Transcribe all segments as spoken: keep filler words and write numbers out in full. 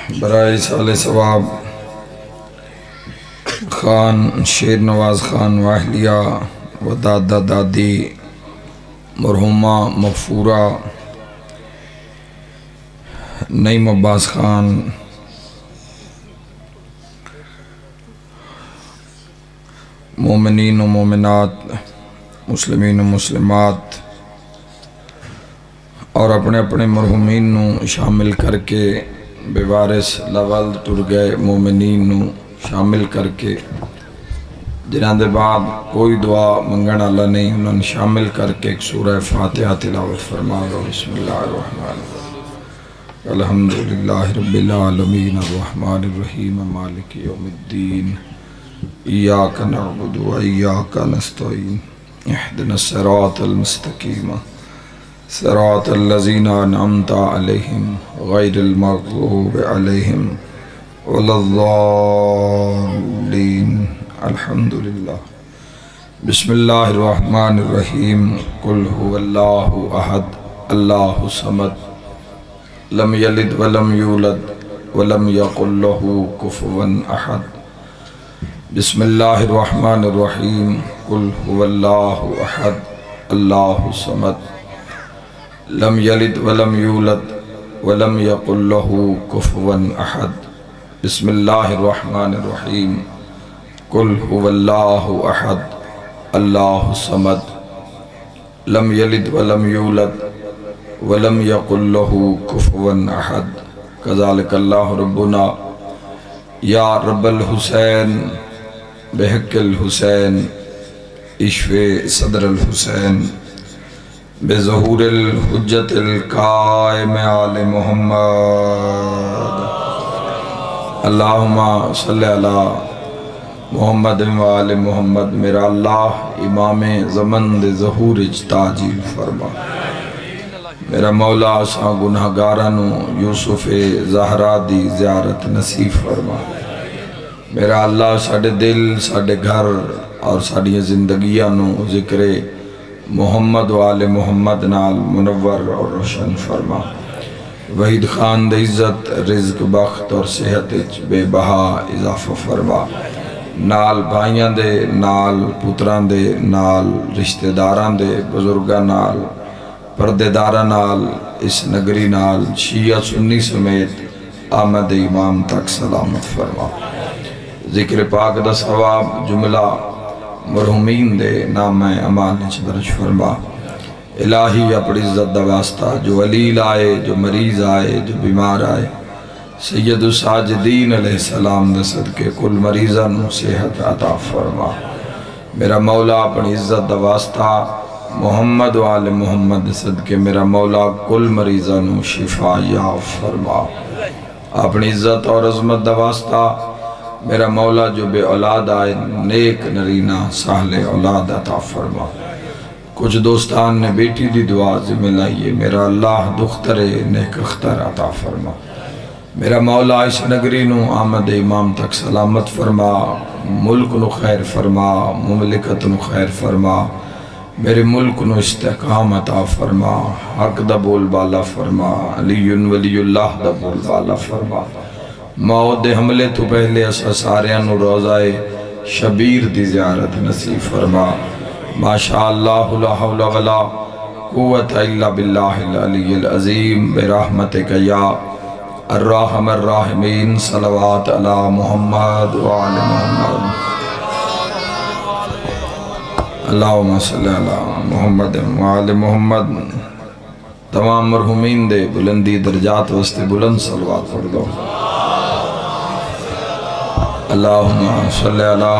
برائے سال ثواب خان شیر نواز خان واہلیہ و دادا دادی مرحومہ مغفورہ نعیم عباس خان مومنین و مومنات مسلمین و مسلمات اور اپنے اپنے مرحومین نو شامل کر کے بے وارث لول ٹر گئے مومنین نو شامل کر کے جنہاں دے بعد کوئی دعا منگن اللہ نہیں انہوں نے شامل کر کے ایک سورہ فاتحہ تلاوت فرما دو۔ بسم اللہ الرحمن الرحیم الحمدللہ رب العالمین الرحمن الرحیم مالک یوم الدین ایاک نعبد و ایاک نستعین اہدنا الصراط المستقیم صراط الذین انعمت علیہم غیر المغضوب علیہم ولا الضالین الحمدللہ۔ بسم اللہ الرحمن الرحیم قل هو اللہ احد اللہ صمد لم یلد ولم یولد ولم یقل له کفوا احد۔ بسم اللہ الرحمن الرحیم قل هو اللہ احد اللہ صمد لم یلد ولم یولد ولم یقل له کفوا احد۔ بسم اللہ الرحمن الرحیم قل هو اللہ احد اللہ صمد لم یلد ولم یولد ولم یقل له کفوا احد۔ کذالک اللہ ربنا یا رب الحسین بحق الحسین اشفِ صدر الحسین بظہور الحجت القائم آل محمد۔ اللہم صلی علی محمد و آل محمد۔ میرا اللہ امام زمن دے ظہور اجتاجیل فرما۔ میرا مولا ساں گناہ گارانو یوسف زہرا دی زیارت نصیب فرما۔ میرا اللہ ساڑھے دل ساڑھے گھر اور ساڑھی زندگیانو ذکر محمد و آل محمد نال منور اور روشن فرما۔ وحید خان دے عزت رزق بخت اور صحت بے بہا اضافہ فرما۔ نال بھائیاں دے نال پتران دے نال رشتہ داران دے بزرگاں نال پردے داران نال اس نگری نال شیعہ سنی سمیت آمد امام تک سلامت فرما۔ ذکر پاک دا ثواب جملہ مرحومین دے نام امان درج فرما۔ الہی اپنی عزت دا واسطہ جو علیل آئے جو مریض آئے جو بیمار آئے سید الساجدین علیہ السلام دے صدقے کل مریضاں نو صحت عطا فرما۔ میرا مولا اپنی عزت دا واسطہ محمد و آل محمد دے صدقے میرا مولا کل مریضاں نو شفا یا فرما۔ اپنی عزت اور عظمت دا واسطہ میرا مولا جو بے اولاد آئے نیک نرینہ سہل اولاد عطا فرما۔ کچھ دوستان نے بیٹی دی دعا ذمہ لائیے میرا اللہ دختر نیک اختر عطا فرما۔ میرا مولا اس نگری نو آمد امام تک سلامت فرما، ملک نو خیر فرما، مملکت نو خیر فرما، میرے ملک نو استحکام عطا فرما، حق دا بول بالا فرما، علی ولی اللہ دا بول بالا فرما۔ موت دے حملے تو پہلے اسا ساریاں نو روزائے شبیر دی زیارت نصیب فرما۔ ماشاءاللہ لا حول ولا قوت الا باللہ العلی العظیم برحمتک یا الرحم الراحمین صلوات علی محمد وعلی محمد۔ اللہم صلی علی محمد وعلی محمد۔ تمام مرحومین دے بلندی درجات وسط بلند صلوات پڑھ دو۔ اللہم صلی علی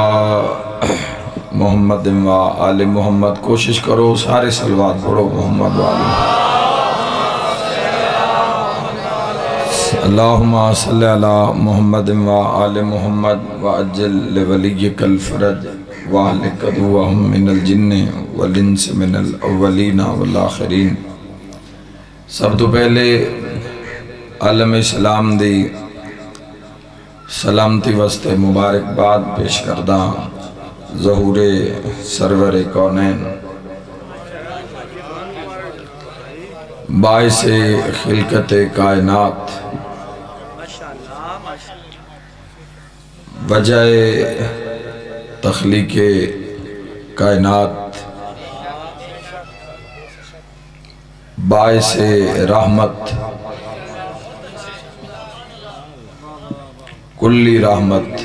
محمد و آل محمد۔ کوشش کرو سارے صلوات پڑھو محمد و آل محمد۔ اللہم صلی علی محمد و آل محمد وعجل لولیک الفرج واہلک عدوہم من الجن والانس من الاولین والآخرین۔ سب تو پہلے عالم اسلام دی سلامتی واسطے مبارک باد پیش کردہ ظہور سرور کونین باعث خلقت کائنات وجہ تخلیق کائنات، باعث رحمت، کلی رحمت،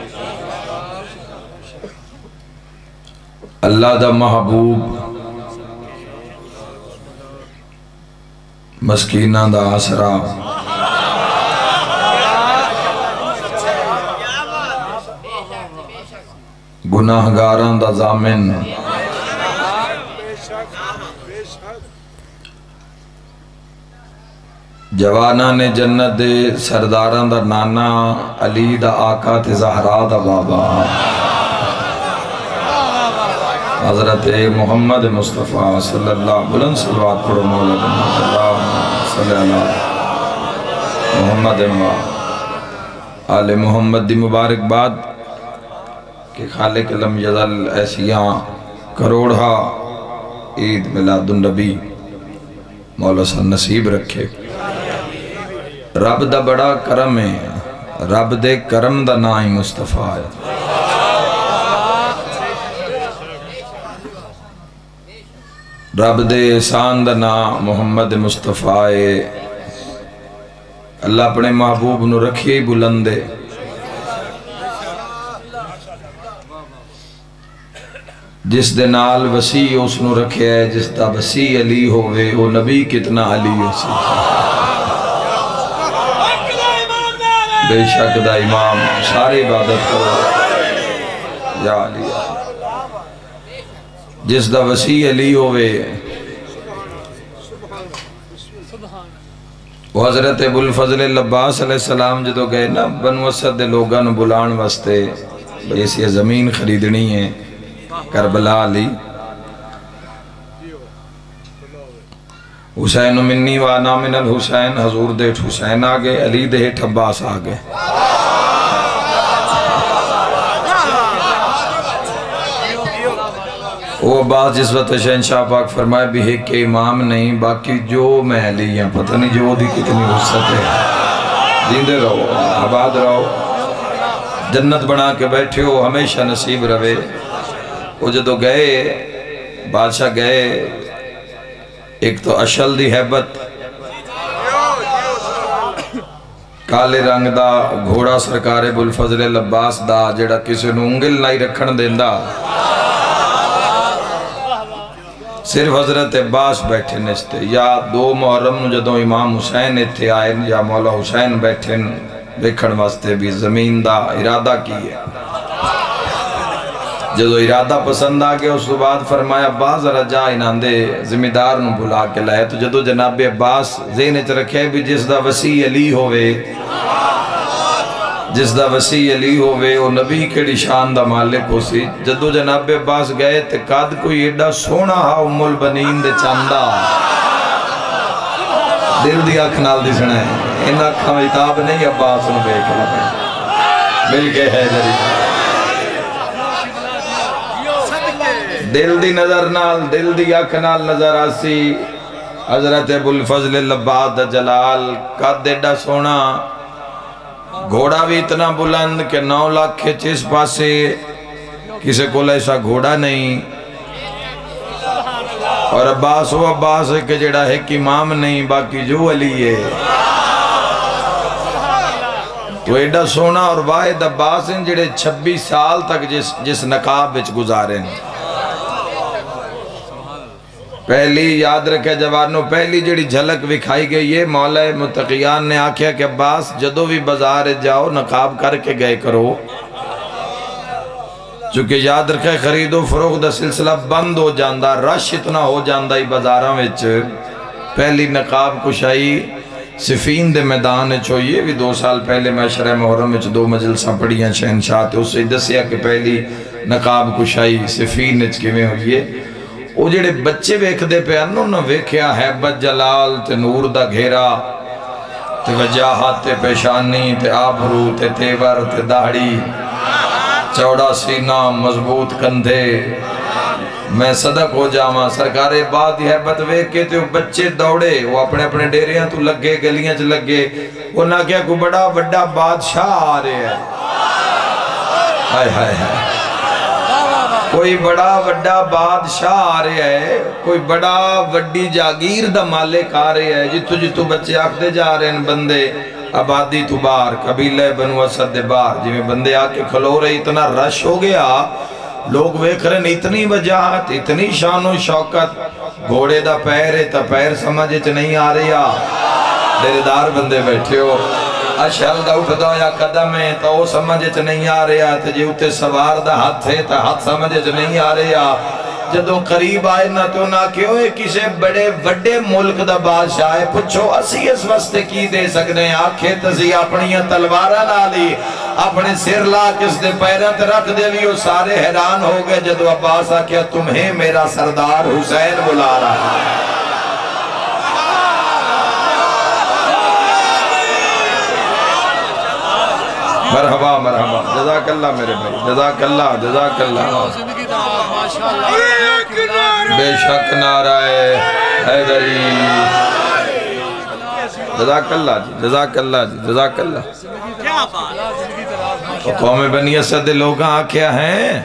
اللہ دا محبوب، مسکینہ دا آسرا، گناہگاراں دا ضامن، جواناں نے جنت دے سرداراں دا نانا، علی دا آقا تے زہرا دا بابا، حضرت محمد مصطفیٰ صلی اللہ بلند صلوات پڑھو مولا بنا اللہ صلی اللہ محمد آل محمد دی مبارک بعد کہ خالق لم یزل ایسیاں کروڑا عید میلاد النبی مولا سن نصیب رکھے۔ رب دا بڑا کرم ہے، رب دے کرم دا نا ہی مصطفیٰ ہے۔ رب دے احسان دا نا محمد مصطفیٰ ہے۔ اللہ اپنے محبوب نو رکھے بلندے، جس دے نال وسیع اس نو رکھے ہے، جس دا وسیع علی ہوئے وہ نبی کتنا علی وسیع، بے شک دا امام سارے عبادت کرو یا علی، جس دا وسیع علی ہوئے وہ حضرت ابو الفضل العباس علیہ السلام جدو گئے نا بنو اسد دے لوگاں نو بلان واسطے ایسی زمین خریدنی ہے کربلا علی، حسین منی وانا من الحسین، حضور دیٹھ حسین آگے، علی دیٹھ عباس آگے۔ وہ عباس جس وقت شہنشاہ پاک فرمائے بھی ایک کے امام نہیں، باقی جو میں علی ہیں پتہ نہیں جو دی کتنی وسعت ہے، زندے رہو آباد رہو، جنت بنا کے بیٹھے ہو ہمیشہ نصیب روے۔ وہ جدو گئے بادشاہ گئے، ایک تو اشل دی حیبت، کالے رنگ دا گھوڑا سرکار ابو الفضل العباس دا جڑا کسی نو انگل نہیں رکھن دیندہ، صرف حضرت عباس بیٹھے نستے، یا دو محرم نو جدو امام حسین اتھے آئے یا مولا حسین بیٹھے دیکھن واسطے بھی زمین دا ارادہ کی ہے۔ جدو ارادہ پسند آگے اس تو بعد فرمایا عباس ذرا جا انہاں دے ذمہ دار نو بلا کے لائے، تو جدو جناب عباس ذہن چ رکھے بھی جس دا وسیع علی ہوئے، جس دا وسیع علی ہوئے وہ نبی کیڑی شان دا مالک ہو سی۔ جدو جناب عباس گئے تے قد کوئی ایڈا سونا ہا ام البنین دے چاندہ، دل دی آنکھ نال دی سنے ان آنکھاں ویتاب نہیں عباس نو بے کلا مل کے ہے جری، دل دی نظر نال دل دی آنکھ نال نظر آسی حضرت ابو الفضل العباس دا جلال، قد ایڈا سونا، گھوڑا بھی اتنا بلند کہ نو لاکھ چیز پاسے کسی کو ایسا گھوڑا نہیں، اور عباس وہ عباس ہے کہ جڑا ہے کہ امام نہیں باقی جو علی ہے، تو ایڈا سونا اور واحد عباس ہیں جڑے چھبیس سال تک جس, جس نقاب بچ گزارے ہیں۔ پہلی یاد رکھے جوانوں، پہلی جڑی جھلک وکھائی گئی یہ مولا متقیان نے آکھیا کہ عباس جدو بھی بازار جاؤ نقاب کر کے گئے کرو، چونکہ یاد رکھے خرید و فروخت دا سلسلہ بند ہو جاندہ، رش اتنا ہو جاندہ ہی بازاراں وچ۔ پہلی نقاب کشائی صفین دے میدان چھوئیے بھی دو سال پہلے میں شرح محرم وچ دو مجلساں پڑھیاں شہنشاہ تے اس سے دسیا کہ پہلی نقاب کشائی صفین وچ کیویں ہوئیے۔ وہ جڑے بچے ویکھ دے پہ انہوں نے ویکھیا حیبت جلال تے نور دا گھیرا تے وجاہت تے پیشانی تے آبرو تے تیور تے داڑھی، چوڑا سینہ مضبوط کندھے، میں صدق ہو جاما سرکار بعد حیبت ویکھ کے تے وہ بچے دوڑے، وہ اپنے اپنے ڈیریاں تو لگے گلیاں چ لگے، وہ نہ کیا کوئی بڑا بڑا بادشاہ آ رہے ہیں، ہائے ہائے ہائے کوئی بڑا وڈا بادشاہ آ رہا ہے، کوئی بڑا وڈی جاگیر دا مالک آ رہا ہے، جتو جتو بچے آکھتے جا رہے ہیں بندے آبادی تو باہر، قبیلہ بنو اسد دے باہر، جی میں بندے آکے کھلو رہے، اتنا رش ہو گیا، لوگ ویکھ رہے ہیں اتنی وجاہت، اتنی شان و شوکت، گھوڑے دا پیر ہے تا پیر سمجھے چ نہیں آ رہا، دیردار بندے بیٹھے ہو، اشل دا اٹھ دا یا قدم ہے تا وہ سمجھے چ نہیں آ رہا، تا جی اتے سوار دا ہاتھ ہے تا ہاتھ سمجھے چ نہیں آ رہا، جدوں قریب آئے نہ تو نہ کہ ہوئے کسے بڑے وڈے ملک دا بادشاہ ہے، پچھو اسی اس واسطے کی دے سکنے ہیں، آنکھیں تسی اپنی تلوارہ نہ لی، اپنے سر لا کس دے پیرت رکھ دے بھی، وہ سارے حیران ہو گئے، جدو عباس آکھیا تمہیں میرا سردار حسین بلا رہا ہے۔ مرحبا مرحبا، جزاک اللہ میرے بھائی، جزاک اللہ جزاک اللہ، بے شک نعرہ حیدری، جزاک اللہ جی جزاک اللہ جی جزاک اللہ۔ قوم بنی اسد لوگ آکھیا ہیں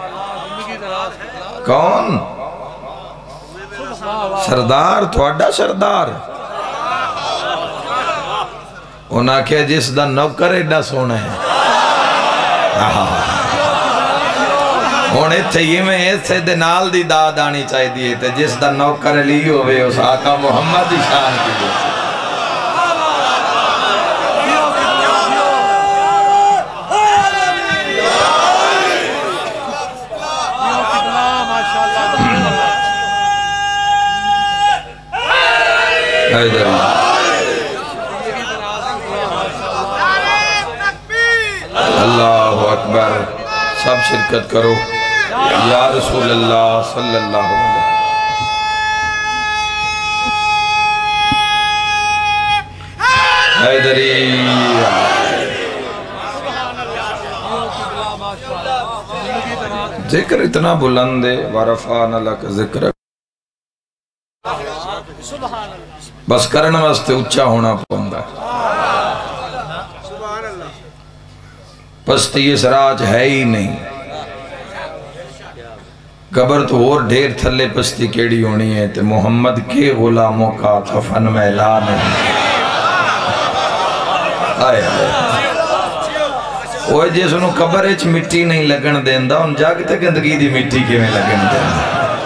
کون؟ سردار، تھوڑا سردار، انہاں کہا جس دا نوکر ایڈا سونا ہے، ہونے تھے یہ میں ایسے دے نال دی داد آنی چاہی دیئے تھے، جس دا نوکر لی ہوئے اس آقا محمد دی شان کی جیسے۔ اللہ اکبر، سب شرکت کرو، یا رسول اللہ صلی اللہ علیہ وسلم۔ حیدری ذکر اتنا بلند ہے، وَرَفَعْنَا لَكَ ذِكْرَكَ، بس کرنا واسطے اچھا ہونا پوندا ہے، پستی اس راج ہے ہی نہیں، قبر تو اور ڈھیر تھلے پستی کیڑی ہونی ہے، تے محمد کے غلاموں کا کفن میلا نہیں، آئے آئے اوہ جیسے انہوں قبر اچھ مٹی نہیں لگن دیندہ، ان جاگتے گندگی دی مٹی کے میں لگن دیندہ،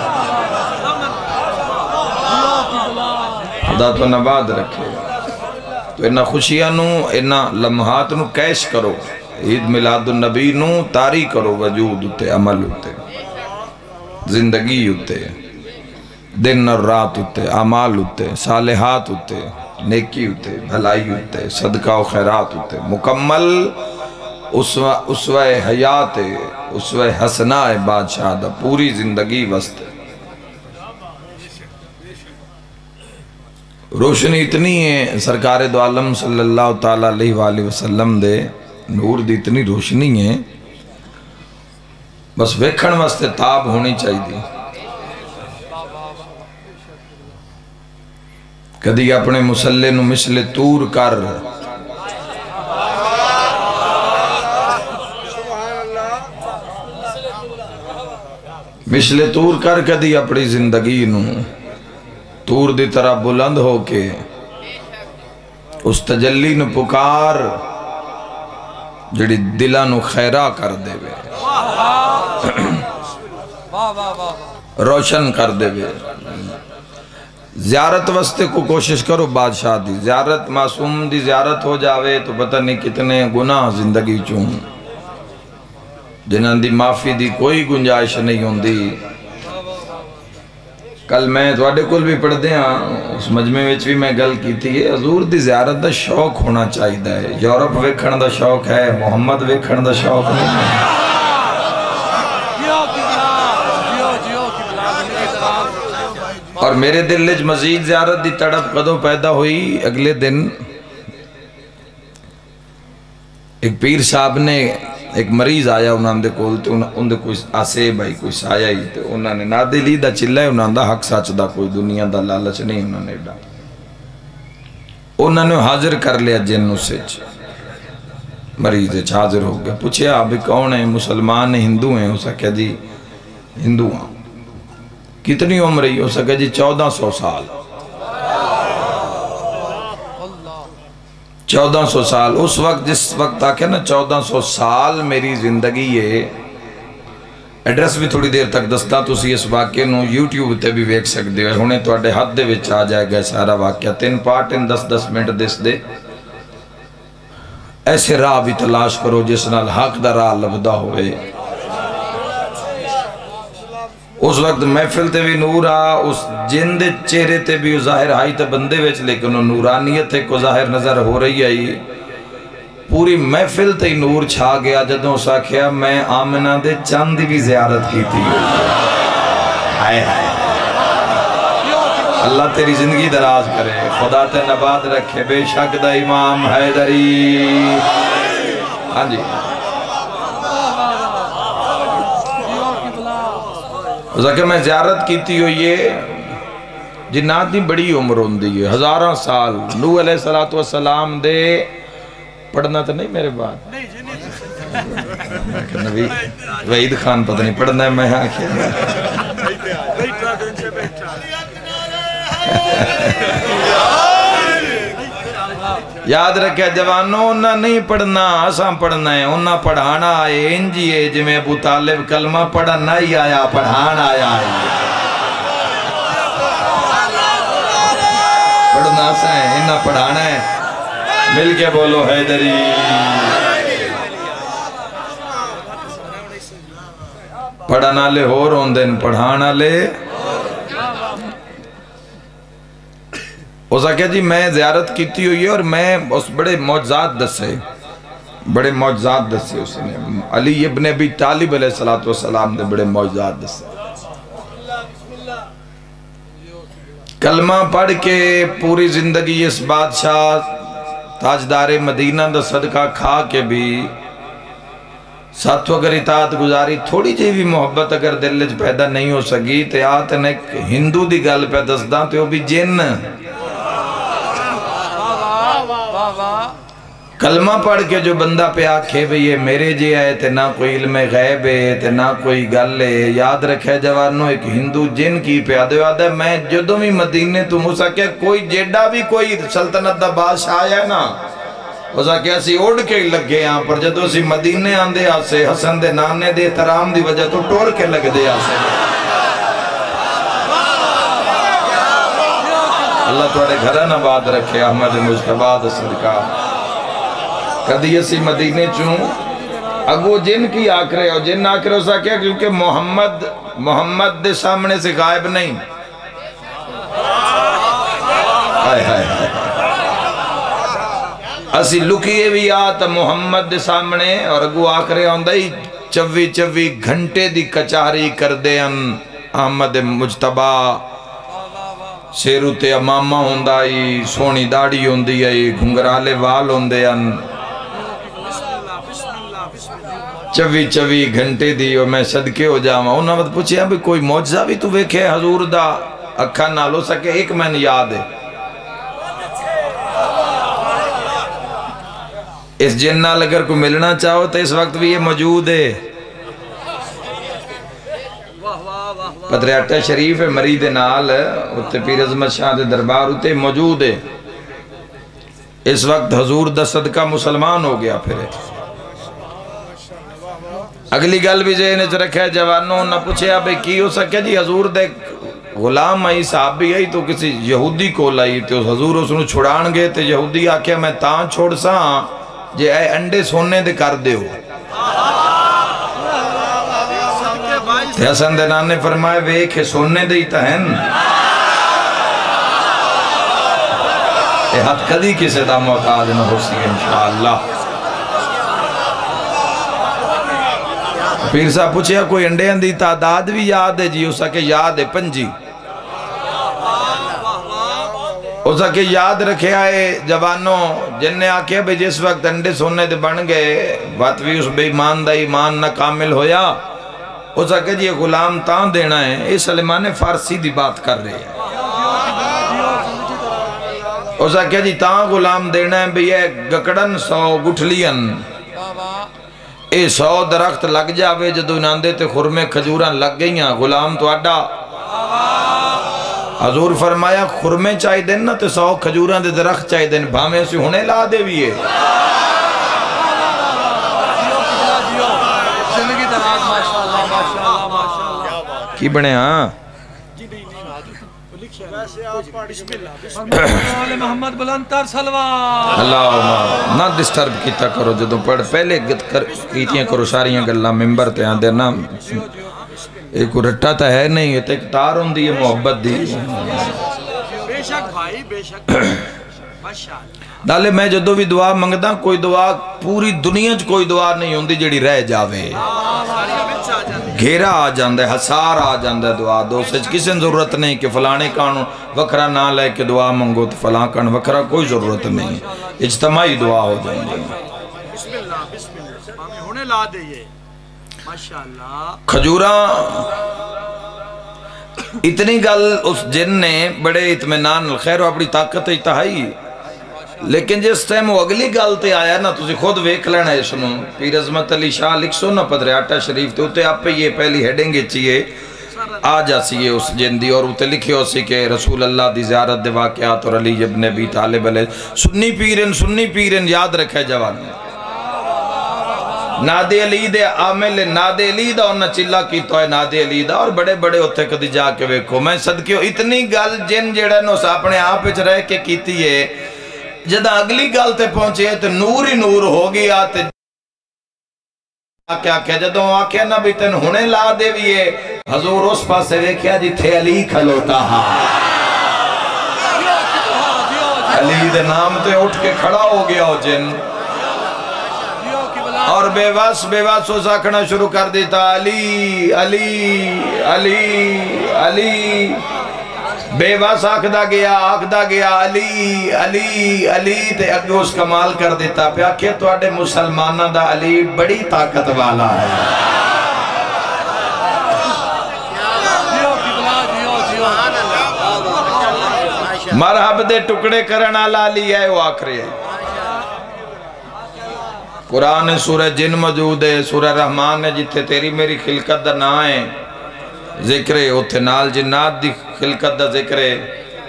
خدا تو نباد رکھے گا۔ تو انہا خوشیاں نو، انہا لمحات نو کیش کرو، عید میلاد النبی نو تاری کرو، وجود ہوتے، عمل ہوتے، زندگی ہوتے، دن اور رات ہوتے، عمال ہوتے، صالحات ہوتے، نیکی ہوتے، بھلائی ہوتے، صدقہ و خیرات ہوتے، مکمل اسوہ حیات، اسوہ حسنہ بادشاہ دا پوری زندگی وسط۔ روشنی اتنی ہے سرکار دو عالم صلی اللہ تعالیٰ علیہ وآلہ وسلم دے نور دی اتنی روشنی ہے، بس ویکھن واسطے تاب ہونی چاہی دی۔ کدی اپنے مسلح نو مثل تور کر، مثل تور کر کدی اپنی زندگی نو تور دی طرح بلند ہو کے اس تجلی نو پکار جڑی دلہ نو خیرہ کر دے بے، روشن کر دے بے۔ زیارت واسطے کو کوشش کرو بادشاہ دی، زیارت معصوم دی زیارت ہو جاوے تو پتہ نہیں کتنے گناہ زندگی چون، جنہاں دی معافی دی کوئی گنجائش نہیں ہوندی۔ کل میں تواڈے کول بھی پڑھ دیا، اس مجمع وچ بھی میں گل کی تھی، حضور دی زیارت دا شوق ہونا چاہیے ہے، یورپ ویکھن دا شوق ہے، محمد ویکھن دا شوق نہیں ہے۔ اور میرے دل وچ مزید زیارت دی تڑپ کدوں پیدا ہوئی، اگلے دن ایک پیر صاحب نے ایک مریض آیا انہاں دے کول تے انہاں دے کوئی آسے بھائی کوئی سایہ ہی تے انہاں نے نادلی دا چلہ ہے، انہاں دا حق سچ دا کوئی دنیا دا لالچ نہیں انہاں نے ڈا، انہاں نے حاضر کر لیا جن اسے مریض حاضر ہو گیا، پوچھے آپ کون ہیں؟ مسلمان ہیں ہندو ہیں؟ ہو سکے جی ہندو ہیں۔ کتنی عمر ہی؟ ہو سکے جی چودہ سو سال۔ چودہ سو سال اس وقت، جس وقت آکے نا چودہ سو سال میری زندگی ہے۔ ایڈریس بھی تھوڑی دیر تک دستا تو اسی اس واقعے نو یوٹیوب تے بھی ویک سکتے ہوئے، ہونے تو اڈے حد دے وچ آ جائے گا سارا واقعہ، تین part in this this minute دس دے۔ ایسے راہ بھی تلاش کرو جس نال حق دا راہ لبدا ہوئے۔ اس وقت محفل تے بھی نور آ، اس جن دے چہرے تے بھی ظاہر آئی تے بندے ویچ، لیکن وہ نورانیت کو ظاہر نظر ہو رہی آئی۔ پوری محفل تے نور چھا گیا جدوں سا کیا میں آمنہ دے چاند بھی زیارت کی تھی۔ ہائے ہائے اللہ تیری زندگی دراز کرے، خدا تے نباد رکھے، بے شک دا امام حیدری۔ ہاں جی کہ میں زیارت کیتی ہوئی ہے، جنات دی بڑی عمر ہوندی ہے، ہزاراں سال۔ نوح علیہ السلام دے پڑھنا تو نہیں میرے بعد نبی وحید خان پتہ نہیں پڑھنا ہے، میں آنکھیں یاد رکھے جوانوں، انہاں نہیں پڑھنا، اساں پڑھنا ہے۔ انہاں پڑھانا آئے انجی ہے جی میں ابو طالب کلمہ پڑھا نہیں آیا، پڑھانا آیا ہے۔ پڑھنا سا ہے، انہاں پڑھانا ہے۔ مل کے بولو حیدری۔ پڑھانا لے ہو روندن، پڑھانا لے ہو سکے جی میں زیارت کیتی ہوئی ہے، اور میں اس بڑے معجزات دسے، بڑے معجزات دسے اس نے۔ علی ابن ابی طالب علیہ السلام نے بڑے معجزات دسے۔ کلمہ پڑھ کے پوری زندگی اس بادشاہ تاجدار مدینہ دا صدقہ کھا کے بھی ساتھ اگر اطاعت گزاری تھوڑی جی بھی محبت اگر دل وچ پیدا نہیں ہو سکی تے آتے نے ہندو دی گل پہ دسداں تے وہ بھی جن کلمہ پڑھ کے جو بندہ پہ آکھے بھی یہ میرے جی آئے تے نہ کوئی علم غیب ہے تے نہ کوئی گل ہے۔ یاد رکھے جوانوں، ایک ہندو جن کی پہ آدھے آدھے میں جدوں بھی مدینے تو ہو سکے کوئی جیڈا بھی کوئی سلطنت دا بادشاہ آیا ہے نا، ہو سکے اسی اوڑ کے لگے یہاں پر، جدوں اسی مدینے آندے آسے حسن دے نانے دے احترام دی وجہ تو ٹور کے لگ دے آسے۔ اللہ توڑے گھران آباد رکھے احمد مجتبہ دا صدقہ۔ کدی اسی مدینے چوں اگو جن کی آکھ رہے ہو، جن آکھ رہے ہو سا کیا کیونکہ محمد محمد دے سامنے سے غائب نہیں۔ آئے آئے آئے اسی لکیے بھی آتا محمد دے سامنے، اور اگو آکھ رہے ہوندہ ہی چوی چوی گھنٹے دی کچاری کر دے ان احمد مجتبہ۔ سیرو تے امامہ ہوندہ ہی، سونی داڑی ہوندی ہے، گھنگرالے وال ہوندے ان، چوی چوی گھنٹے دی اور میں صدقے ہو جاؤں۔ انہوں نے پوچھے ہیں کوئی معجزہ بھی تو ویکھے حضور دا اکھا نہ لو سکے؟ ایک میں نے یاد ہے، اس جنال اگر کو ملنا چاہو تو اس وقت بھی یہ موجود ہے۔ پتریاٹا شریف ہے مرید نال، اتے پیر عظمت شاہ دے دربار اتے موجود ہے۔ اس وقت حضور دا صدقہ مسلمان ہو گیا پھر۔ اگلی گل بھی ذہن وچ رکھے جوانوں، نہ پوچھے اب کی ہو سکے جی حضور دے غلام آئی صحابی آئی تو کسی یہودی کو لائی تو حضور اس نے چھڑان گئے تو یہودی آکھے میں تاں چھوڑ سا جے اے انڈے سونے دے کر دے ہو۔ تے حسن دے نان نے فرمائے ویکھے سونے دے ہی تہن اے حد کدی کسے دا محتاج نہ ہو سی انشاءاللہ۔ پیر صاحب پوچھے کوئی انڈے اندی تعداد بھی یاد ہے جی؟ ہو سکے یاد ہے پنجی، ہو سکے یاد رکھے آئے جوانوں جن نے آکھے بھئی جس وقت انڈے سونے دے بن گئے بات بھی اس بے ایمان دا ایمان نہ کامل ہویا، ہو سکے جی غلام تاں دینا ہے۔ اس سلمان فارسی دی بات کر رہے ہیں، ہو سکے جی تاں غلام دینا ہے بھئی گکڑن سو گٹھلین اے سو درخت لگ جاوے جدو اناندے تے خرمے کھجوراں لگ گئیاں غلام تو اڈا حضور فرمایا خرمے چاہی دن نا تے سو کھجوراں دے درخت چاہی دن بھامے اسی ہونے لا دے بھی ہے کی بنے ہاں محمد بلندر سلوات اللہ نہ ڈسٹرب کیتا کرو جدو پڑھ پہلے گت کر کیتیاں کرو ساریاں گلاں ممبر تے آن دے نا ایک رٹا تا ہے نہیں یہ تے تار ہوں دی محبت دی بے شک بھائی بے شک دالے میں جدو بھی دعا منگدا کوئی دعا پوری دنیا چ کوئی دعا نہیں ہوندی جڑی رہ جاوے گھیرا آ جاندے حسار آ جاندے دعا دوست کسی ضرورت نہیں کہ فلانے کانو وکرا نہ لے کے دعا منگو تو فلان کان وکرا کوئی ضرورت نہیں اجتماعی دعا ہو جائیں گے بسم اللہ بسم اللہ ہمیں ہونے لا دئیے ماشاءاللہ کھجوراں اتنی گل اس جن نے بڑے اطمینان الخیر و اپنی طاقت اتہائی لیکن جس ٹائم وہ اگلی گالتے آیا نا تُسی خود ویکھ لینا ہے سنو پیر عظمت علی شاہ لکھ سو نا پدر آٹا شریف تے ہوتے آپ پہ یہ پہلی ہیڈنگے چیئے آ جا سیئے اس جن دی اور ہوتے لکھے ہو سی کہ رسول اللہ دی زیارت دے واقعات اور علی ابن ابی طالب علیہ سنی پیرن سنی پیرن یاد رکھے جوان نادے علی دے عامل نادے علی دا انہا چلا کی تو ہے نادے علی دا اور بڑے بڑے ہوتے کدی جا کے ویکھو میں صدقیوں اتنی گل جن جڑا نو اپنے آپ اچھ رہ کے کیتی ہے جدہ اگلی گل تے پہنچے تو نور ہی نور ہو گیا تے کیا کیا جدوں آکھیا نبی تن ہونے لا دے بھی ہے حضور اس پاس سے ویکھیا جی تھے علی کھلوتا ہاں علی دے نام تے اٹھ کے کھڑا ہو گیا ہو جن اور بے واس بے واس ہو ساکھنا شروع کر دیتا علی علی علی علی بے واس آکھدا گیا آکھدا گیا علی علی علی تے اگے اس کمال کر دیتا پیا کہ تواڈے مسلمانہ دا علی بڑی طاقت والا ہے مرحب دے ٹکڑے کرن والا علی ہے وہ آخری ہے قرآن سورہ جن موجود ہے سورہ رحمان ہے جتھے تیری میری خلقت دا نا ہے ذکر ہے اتھے نال جنات دی خلقت دا ذکر ہے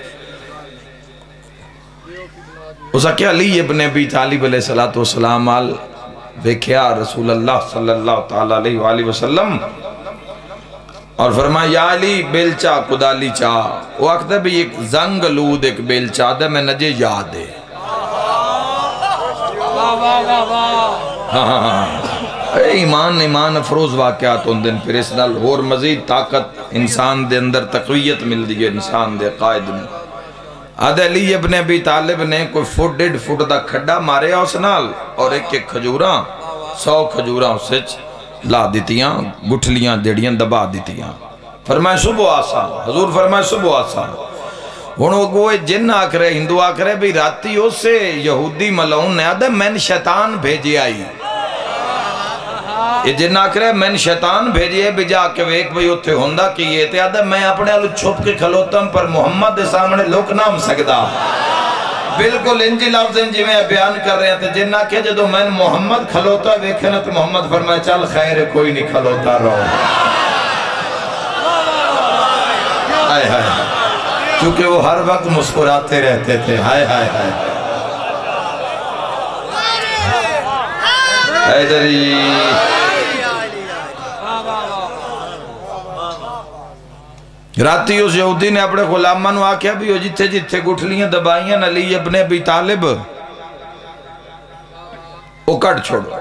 اسا کیا علی ابن ابی طالب علیہ السلام آل ویکھیا رسول اللہ صلی اللہ تعالیٰ علیہ وآلہ وسلم اور فرمایا یا علی بیلچا کدالی چاہ وہ آکھتا بھی ایک زنگ لود ایک بیلچا دے میں نجے یاد ہے ہاں ہاں ہاں ایمان ایمان افروز واقعات ان دن پھر اس نال اور مزید طاقت انسان دے اندر تقویت مل دی ہے انسان دے قائد میں آدھے علی ابن ابی طالب نے کوئی فٹ ڈیڈ فٹ دا کھڑا مارے اس نال اور ایک ایک کھجوراں سو کھجوراں اسے لا دیتیاں گٹھلیاں جڑیاں دبا دیتیاں فرمائے صبح آسان حضور فرمائے صبح آسان ہونو گوئے جن آکرے ہندو آکرے بھی راتی ہو سے یہودی ملعون نے آدھے میں شیطان بھیجی آئی یہ جن آکرے میں شیطان بھیجی ہے بھی جا کے ویک بھئی اتھے ہوندہ کی یہ تھے آدھے میں اپنے آلو چھپ کے کھلوتا ہوں پر محمد دے سامنے لوک نام سکدا بالکل انجی لفظ انجی میں بیان کر رہے ہیں تو جن آکے جدو میں محمد کھلوتا ویکھے نا تو محمد فرمائے چل خیر کوئی نہیں کھلوتا رہو آئے آئے کیونکہ وہ ہر وقت مسکراتے رہتے تھے ہائے ہائے ہائے حیدری راتی اس یہودی نے اپنے غلامان واقعہ بھی ہو جتھے جتھے گٹھلیاں دبائیاں علی ابن ابی طالب وہ کٹ چھوڑو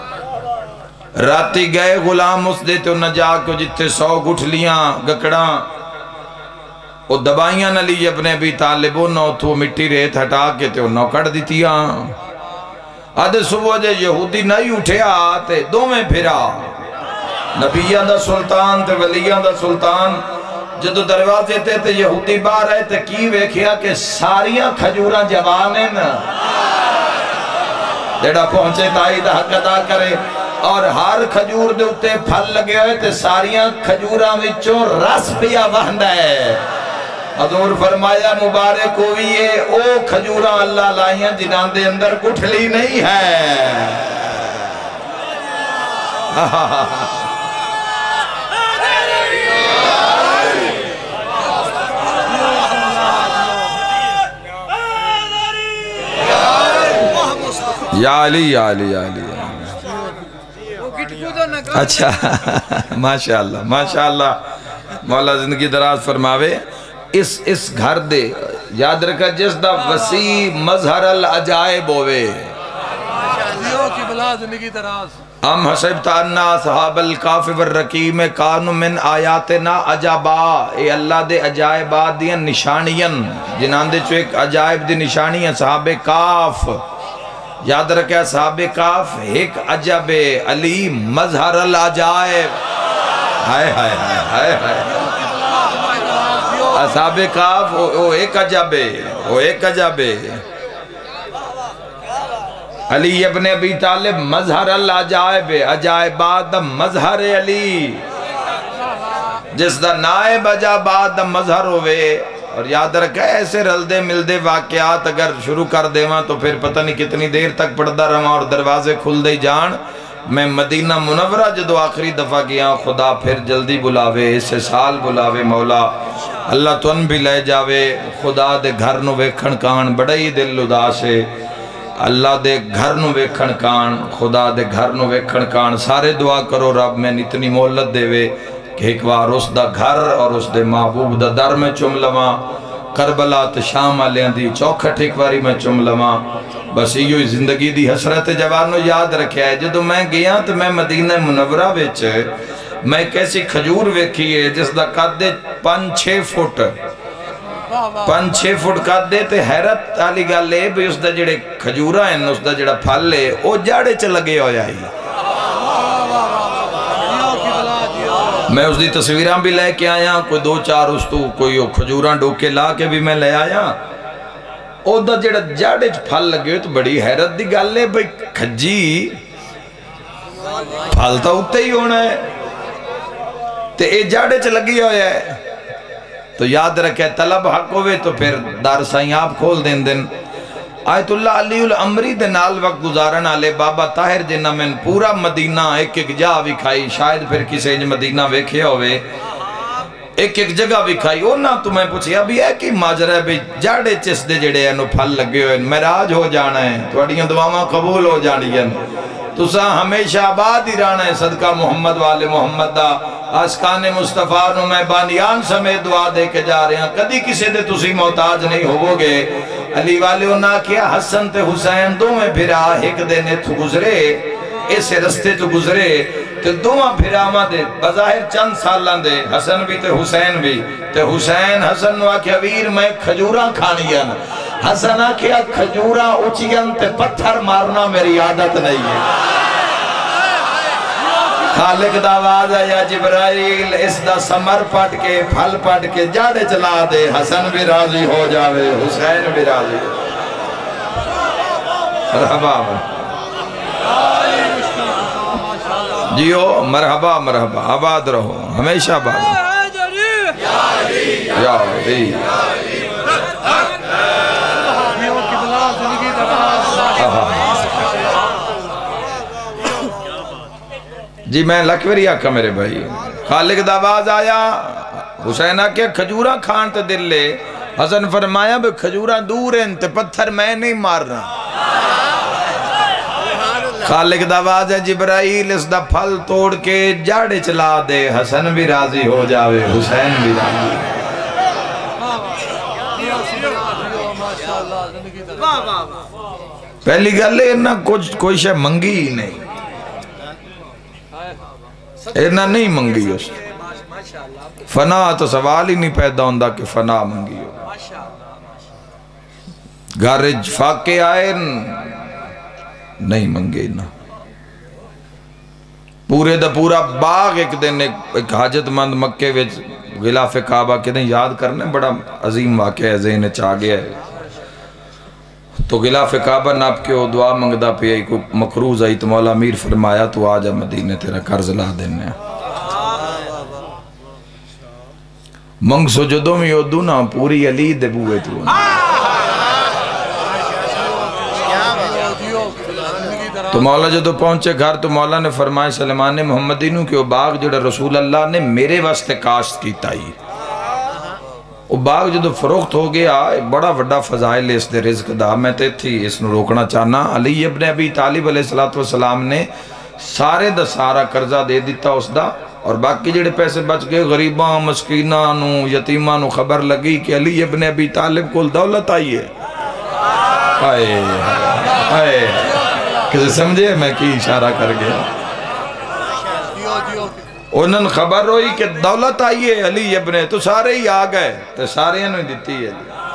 راتی گئے غلام اس دیتے انہا جا کے جتھے سو گٹھلیاں گکڑاں وہ دبائیاں علی ابن ابی طالب انہوں تو مٹی ریت ہٹا کے تے انہوں کٹ دیتیاں آدھے صبح جے یہودی نہیں اٹھے آتے دو میں پھرا نبیان دا سلطان تے ولیان دا سلطان جدو دروازے تے تے یہودی باہر آئے تے کی ویکھیا کہ ساریاں کھجوراں جوانے نا جڑا پہنچے تائی دا حق ادا کرے اور ہر کھجور دے اتے پھل لگے ہوئے تے ساریاں کھجوراں وچوں رس پیا وہندہ ہے حضور فرمایا مبارک ہوئی ہے او کھجوراں اللہ لائیاں جنان دے اندر گٹھلی نہیں ہے یا علی یا علی یا علی اچھا ماشاءاللہ ماشاءاللہ مولا زندگی دراز فرماوے اس اس گھر دے یاد رکھا جس دا وسیع مظہر العجائب ہوئے ام حسبت انا اصحاب الکاف والرقیم کانوا من آیاتنا عجبا اے اللہ دے عجائبات دیاں نشانیاں جنان دے چو ایک عجائب دی نشانیاں صحاب کاف یاد رکھا صحاب کاف ایک عجب علی مظہر العجائب ہائے ہائے ہائے ہائے صحاب کاف وہ ایک عجب وہ ایک عجب علی ابن ابی طالب مظہر العجائب عجائبات دا مظہر علی جس دا نائب عجائبات دا مظہر ہوئے اور یاد رکھا ایسے رلدے ملدے واقعات اگر شروع کر دے وہاں تو پھر پتہ نہیں کتنی دیر تک پڑھدا رہا اور دروازے کھل دے جان میں مدینہ منورہ جدو آخری دفعہ گیا خدا پھر جلدی بلاوے اسے سال بلاوے مولا اللہ تن بھی لے جاوے خدا دے گھر نو ویکھن کان بڑا ہی دل اداس ہے اللہ دے گھر نو ویکھن کان خدا دے گھر نو ویکھن کان سارے دعا کرو رب میں اتنی مہلت دے وے کہ ایک بار اس دا گھر اور اس دے محبوب دا در میں چم لواں کربلا تے شام آلیاں دی چوکھٹ ایک باری میں چم لواں بس یہ زندگی دی حسرت جوانو یاد رکھیا ہے جدو میں گیا تو میں مدینہ منورہ وچ میں کیسی کھجور ویکھی ہے جس دا قد دے پانچ چھ فٹ پانچ چھ فٹ قد دے تے حیرت آلی گا لے بھی اس دا جڑے کھجورہ ہیں اس دا جڑا پھل لے او جاڑے چ لگے ہویا ہی میں اس دی تصویران بھی لے کے آیا کوئی دو چار اس تو کوئی کھجوران ڈوکے لا کے بھی میں لے آیا او دا جڑا جاڑے چ پھل لگے تو بڑی حیرت دی گل ہے بھئی کھجی پھل تا اتے ہی ہونا ہے تے اے جاڑے چ لگی ہویا ہے تو یاد رکھے طلب حق ہوئے تو پھر دار سائیں آپ کھول دیں دن آیت اللہ علی الامری دے نال وقت گزارن آلے بابا طاہر جنہ میں پورا مدینہ ایک ایک جا بھی کھائی شاید پھر کسی جو مدینہ ویکھے ہوئے ایک ایک جگہ بھی کھائی اور نہ تمہیں پوچھے ابھی ہے کہ ماجرہ ہے بھی جاڑے چس دے جڑے ہیں نو پھل لگے ہوئے میراج ہو جانا ہے توڑیاں دعاواں قبول ہو جانی ہیں تو سا ہمیشہ آباد ہی رانا ہے صدقہ محمد والے محمد دا آسکان مصطفیٰ نو میں بانیان سمیت دعا دے کے جا رہے ہیں کدی کسی دے تسی محتاج نہیں ہوگو گے علی والے انہا کیا حسن تے حسین دو میں بھرا ایک دینے تو گزرے ایسے رستے تو گزرے تے دو میں بھرا ماں دے بظاہر چند سالان دے حسن بھی تے حسین بھی تے حسین حسن نو آکھیا ویر میں کھجوراں کھانیاں حسن آکھیا کھجوراں اچھیاں تے پتھر مارنا میری عادت نہیں ہے خالق دا آواز ہے یا جبرائیل اس دا سمر پٹ کے پھل پٹ کے جاڑے چلا دے حسن بھی راضی ہو جاوے حسین بھی راضی مرحبا جیو مرحبا مرحبا آباد رہو ہمیشہ آباد یا علی جی میں لکوری آکھا میرے بھائی خالق دا آواز آیا حسینہ کے کھجورہ کھان تے دل لے حسن فرمایا بے کھجورہ دور ہیں تے پتھر میں نہیں مارنا خالق دا آواز ہے جبرائیل اس دا پھل توڑ کے جاڑے چلا دے حسن بھی راضی ہو جاوے حسین بھی راضی پہلی گل ہے انہا کچھ کوئی شے منگی ہی نہیں اینا نہیں منگی اس فنا تو سوال ہی نہیں پیدا ہوندہ کہ فنا منگی ہو گارج فاقے آئے نہیں منگے نا پورے دا پورا باغ ایک دن ایک حاجت مند مکے وچ غلاف کعبہ کے دن یاد کرنے بڑا عظیم واقعہ ہے ذہن چاہ گیا ہے تو غلاف کعبہ ناپ کے وہ دعا منگدہ پہ ایک مقروض آئی تو مولا امیر فرمایا تو آجا مدینہ تیرا قرض لا دینے منگ سجدوں میں یودو نا پوری علی دبوئے تو تو مولا جدو پہنچے گھر تو مولا نے فرمایا سلیمان محمدی نو کہ وہ باغ جڑا رسول اللہ نے میرے واسطے کاشت کیتا ہی وہ باغ جدو فروخت ہو گیا بڑا وڈا فضائل اس دے رزق دا میں تے تھی اس نو روکنا چاہنا علی ابن ابی طالب علیہ السلام نے سارے دا سارا قرضہ دے دیتا اس دا اور باقی جڑے پیسے بچ گئے غریباں مسکیناں نو یتیماں نو خبر لگی کہ علی ابن ابی طالب کو دولت آئی ہے آئے آئے کسی سمجھے میں کی اشارہ کر گیا انہوں خبر ہوئی کہ دولت آئی ہے علی ابن تو سارے ہی آ گئے تو سارے انہوں دیتی ہے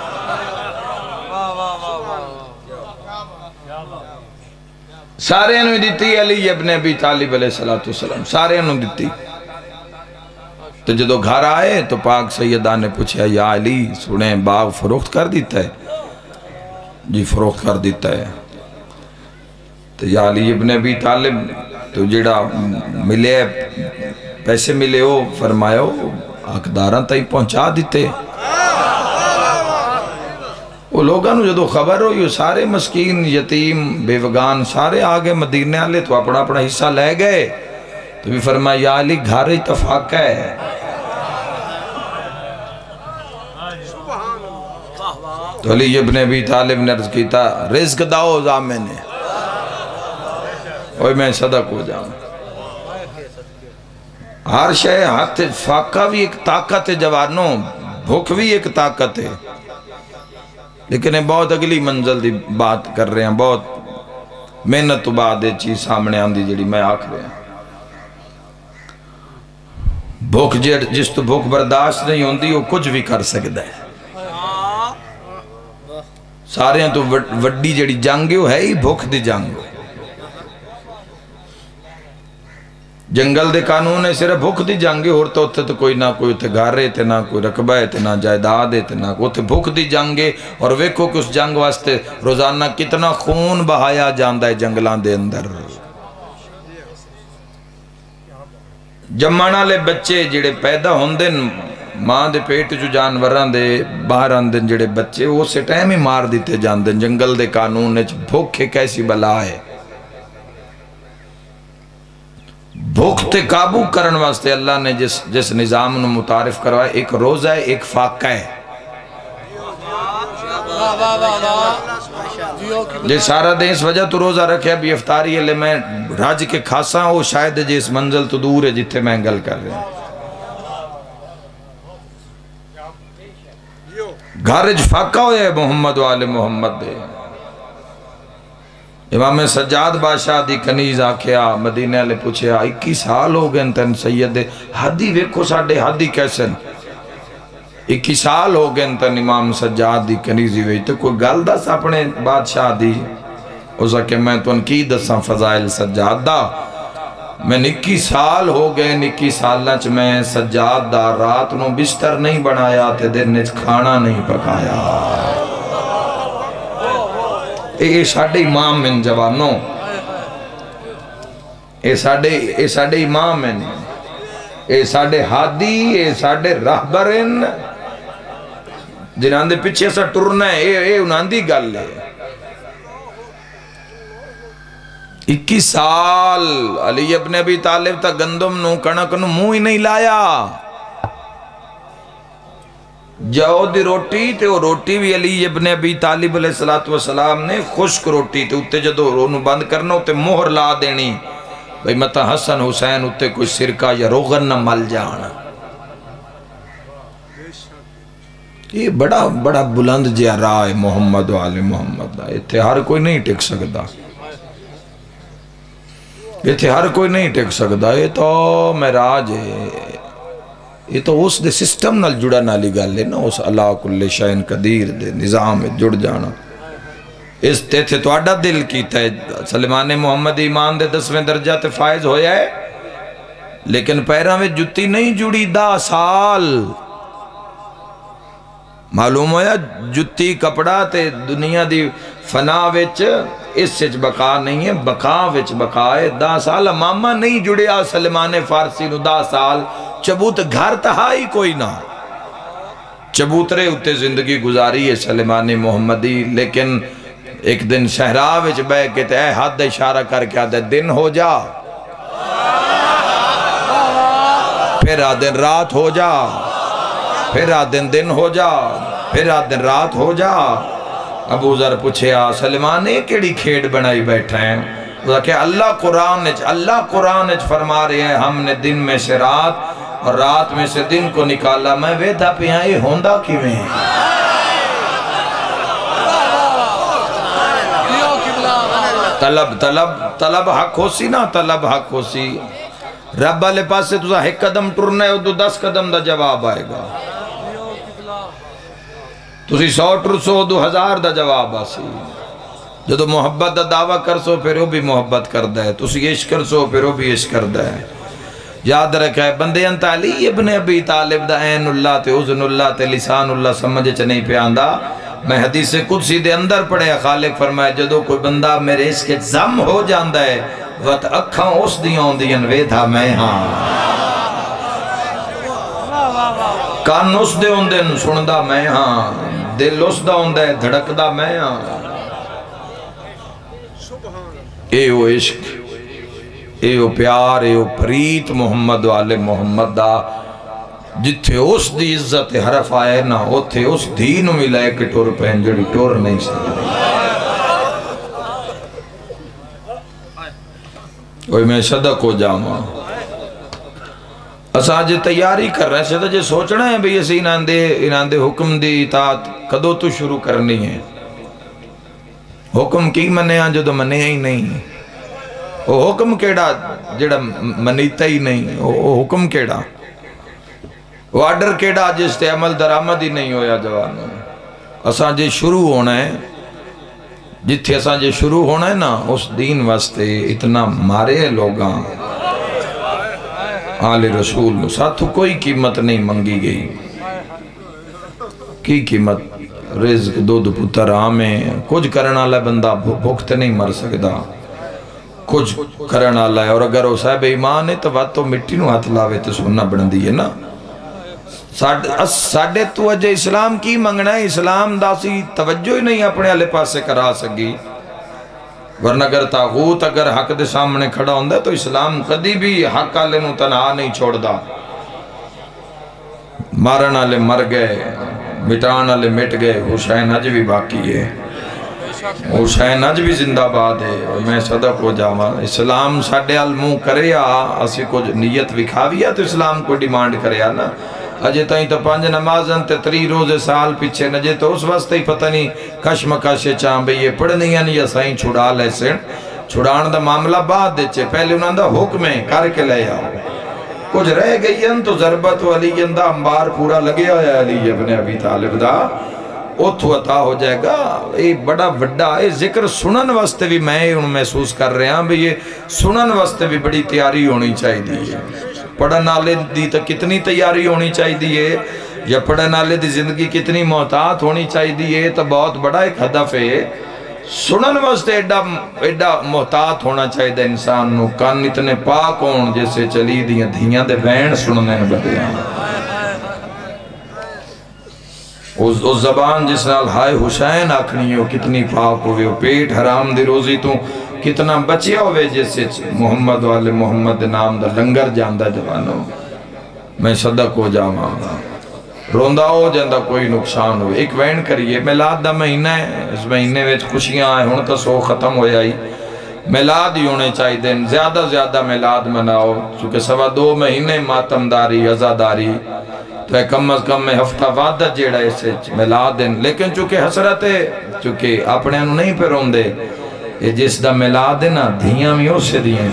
سارے انہوں دیتی علی ابن ابی طالب علیہ السلام سارے انہوں دیتی تو جدو گھر آئے تو پاک سیدہ نے پوچھا یا علی سنیں باغ فروخت کر دیتا ہے جی فروخت کر دیتا ہے تو یا علی ابن ابی طالب تو جڑا ملے پیسے ملے ہو فرمایا ہو حقداراں تائی پہنچا دیتے وہ لوگاں نو جدو خبر ہو یہ سارے مسکین یتیم بیوگان سارے آگے مدینے آلے تو اپنا اپنا حصہ لے گئے تو بھی فرمایا یا علی گھر اتفاق ہے تو علی ابن ابی طالب نے عرض کیتا رزق داؤ زامے نے اوہ میں صدق ہو جاؤں ہر شے ہاتھ فاقہ بھی ایک طاقت ہے جوانوں بھوک بھی ایک طاقت ہے لیکن یہ بہت اگلی منزل دی بات کر رہے ہیں بہت محنت تو بعد یہ چیز سامنے آن دی جڑی میں آکھ رہے ہیں بھوک جس تو بھوک برداشت نہیں ہوندی وہ کچھ بھی کر سکتا ہے سارے ہیں تو وڈی جڑی جنگ ہے ہی بھوک دی جنگ جنگل دے قانون ہے صرف بھوک دی جنگ اور تو اتھے تو کوئی نہ کوئی اتھے گھارے تے نہ کوئی رقبہ ہے تے نہ جائیداد ہے تے نہ اتھے بھوک دی جنگ ہے اور ویکھو کہ اس جنگ واسطے روزانہ کتنا خون بہایا جاندہ ہے جنگلان دے اندر جمعنا لے بچے جڑے پیدا ہوندے ماں دے پیٹ جو جانوران دے باہر آندن جڑے بچے وہ سے ٹائم ہی مار دیتے جاندن جنگل دے قانون بھوک ہے کیسی بلا ہے بھوک تے قابو کرن واسطے اللہ نے جس جس نظام نے متعارف کروائے ایک روزہ ہے ایک فاقہ ہے جی سارا دیں اس وجہ تو روزہ رکھے اب افطاری ہے لے میں راج کے کھاسا ہوں شاید جس منزل تو دور ہے جتھے میں گل کر رہے ہیں گھارج فاقہ ہوئے محمد و آل محمد دے امام سجاد بادشاہ دی کنیز آکھیا مدینہ لے پوچھے اکی سال ہو گئے تن سید دے حدی ویکھو ساڑھے حدی کیسن اکی سال ہو گئے تن امام سجاد دی کنیزی ہوئی تو کوئی گل دس اپنے بادشاہ دی ہو سکے میں تو ان کی دساں فضائل سجاد دا میں نکی سال ہو گئے نکی سال نچ میں سجاد دا رات نو بستر نہیں بنایا تے دن نچ کھانا نہیں پکایا اے ساڑھے امام من جوانوں اے ساڑھے اے ساڑھے امام من اے ساڑھے حادی اے ساڑھے رہبرن جنہاں دے پچھے سا ٹرنا ہے اے اے انہاں دی گل ہے اکی سال علی ابن ابی طالب تا گندم نو کنک نو منہ ہی نہیں لایا جاؤ دی روٹی تے وہ روٹی بھی علی ابن ابی طالب علیہ السلام نے خشک روٹی تے اتے جدو رونو بند کرنا اتے مہر لا دینی بھئی متا حسن حسین اتے کوئی سرکہ یا روغن نہ مل جانا یہ بڑا بڑا بلند جیا رائے محمد و آل محمد اتھے ہر کوئی نہیں ٹک سکتا اتھے ہر کوئی نہیں ٹک سکتا یہ تو معراج ہے یہ تو اس دے سسٹم نال جڑا نالی گل ہے نا اس اللہ کل شین قدیر دے نظام جڑ جانا اس تے تھے تو اڈا دل کیتا ہے سلیمان محمد ایمان دے دسویں درجہ تے فائز ہویا ہے لیکن پیرہ میں جتی نہیں جڑی دا سال معلوم ہویا جتی کپڑا تے دنیا دی فنا وچ اس سچ بقا نہیں ہے بقا وچ بقا ہے دا سال ماما نہیں جڑیا سلیمان فارسی نو دا سال چبوت گھر تہائی کوئی نہ چبوترے اتے زندگی گزاری ہے سلیمان محمدی لیکن ایک دن صحرا وچ بیٹھ کے تے اے ہاتھ اشارہ کر کے آدھے دن ہو جا، پھر آدھے رات ہو جا، پھر آدھے دن ہو جا، پھر آدھے رات ہو جا۔ ابو ذر پوچھے آ سلمان یہ کیڑی کھیڑ بنائی بیٹھا ہے؟ وہ کہ اللہ قرآن اللہ قرآن فرما رہے ہیں ہم نے دن میں سے رات اور رات میں سے دن کو نکالا، میں ویدھا پہ یہاں یہ ہوندہ کیویں ہے؟ طلب طلب طلب حق ہو سی نا، طلب حق ہو سی۔ رب والے پاس سے تُسا ایک قدم ٹرنا ہے تو دس قدم دا جواب آئے گا، تُسی سو ٹرسو دو ہزار دا جواب آسی۔ جدو محبت دا دعویٰ کر سو پھر وہ بھی محبت کر دے، تُسی عشق کر سو پھر وہ بھی عشق کر دے۔ یاد رکھے بندے انت علی ابن ابی طالب دا عین اللہ تے اذن اللہ تے لسان اللہ سمجھے چ نہیں پہ آندہ۔ میں حدیث قدسی دے اندر پڑھے خالق فرمائے جدو کوئی بندہ میرے عشق زم ہو جاندہ ہے وقت اکھاں اس دیوں دیاں ویدھا میں ہاں، کان اس دے ہوں دن سندہ میں ہاں، دل اس دا ہوں دے دھڑک دا میں ہاں۔ اے او عشق، اے او پیار، اے او پریت محمد والے محمد دا جتھے اس دی عزت حرف آئے نا اتھے اس دین ملائے کہ ٹور پہن جڑی ٹور نہیں سکتے۔ اوہ میں صدق ہو جاما اساں جے تیاری کر رہے ہیں صدق جے سوچنا ہے بھئی اسی انہاں دے انہاں دے حکم دی اطاعت کدو تو شروع کرنی ہے۔ حکم کی منے آن جو تو منے ہی نہیں، وہ حکم کیڑا جڑا منیتا ہی نہیں، وہ حکم کیڑا، وہ آرڈر کیڑا جس تے عمل درآمد ہی نہیں ہویا جوانوں۔ اساں جے شروع ہونا ہے جتھے اساں جے شروع ہونا ہے نا اس دین واسطے اتنا مارے لوگاں آل رسول ساتھو کوئی قیمت نہیں منگی گئی، کی قیمت رزق دو دو پتر آمیں کچھ کرنا اللہ بندہ بھوکت نہیں مر سکتا، کچھ کرنا اللہ ہے۔ اور اگر وہ صاحب ایمان ہے تو بات تو مٹی نو ہاتھ لاوے تو سننا بڑھن دی ہے نا۔ ساڑھے تو اجے اسلام کی منگنا ہے، اسلام دا سی توجہ ہی نہیں اپنے علیہ پاس سے کرا سکی، ورنہ اگر تاغوت اگر حق دے سامنے کھڑا ہوندہ تو اسلام کدی بھی حق آلے نو تنہا نہیں چھوڑ دا۔ مارن آلے مر گئے، مٹان آلے مٹ گئے، حسین اج بھی باقی ہے، حسین اج بھی زندہ باد ہے۔ اور میں صدق ہو جاواں اسلام ساڑھے علموں کرے آ اسی کو نیت وکھاویا تو اسلام کو ڈیمانڈ کرے آ نا۔ اجے تائیں تو پانچ نمازن تے تری روزے سال پیچھے نجے تو اس واسطے ہی پتہ نہیں کشمکش چاہاں بھئی یہ پڑھنی ہے یا سائیں چھڑا لے سن، چھڑان دا معاملہ بعد دے چھے، پہلے انہاں دا حکم ہے کر کے لے آؤ۔ کچھ رہ گئی ہیں تو ضربت و علی اندہ انبار پورا لگے آیا علی ابن ابی طالب دا اتھو عطا ہو جائے گا۔ یہ بڑا بڑا یہ ذکر سنن واسطے بھی میں ان محسوس کر رہے ہیں بھئی یہ سنن واسطے بھی بڑی تیاری ہونی چاہی دی ہے۔ پڑھن آلے دی تو کتنی تیاری ہونی چاہی دی ہے، یا پڑھن آلے دی زندگی کتنی محتاط ہونی چاہی دی ہے، تو بہت بڑا ایک ہدف ہے۔ سنن واسطے ایڈا ایڈا محتاط ہونا چاہی دا انسان نو، کان اتنے پاک ہون جیسے چلی دیاں دھیاں دے بین سننے بدیاں۔ اس زبان جس نال ہائے حسین آکھنی ہو کتنی پاک ہوئے، وہ پیٹ حرام دی روزی تو کتنا بچیا ہوئے جیسے محمد والے محمد نام دا لنگر جاندہ جوانوں۔ میں صدق ہو جاواں روندہ ہو جاندہ کوئی نقصان ہوئے۔ ایک وین کریے میلاد دا مہینہ ہے، اس مہینے ویچ خوشیاں آئے ہون تو سو ختم ہو جائی، میلاد ہی ہونے چاہی دیں، زیادہ زیادہ میلاد مناؤ، چونکہ سوا دو مہینے ماتمداری عزاداری تو کم از کم میں ہفتہ وعدہ جیڑا اسے میلاد دیں، لیکن چونکہ حسرت ہے چونکہ اپنے انہوں نہیں پہ رون دے، یہ جس دا میلاد ہے نا دھیاں میں اس سے دیئیں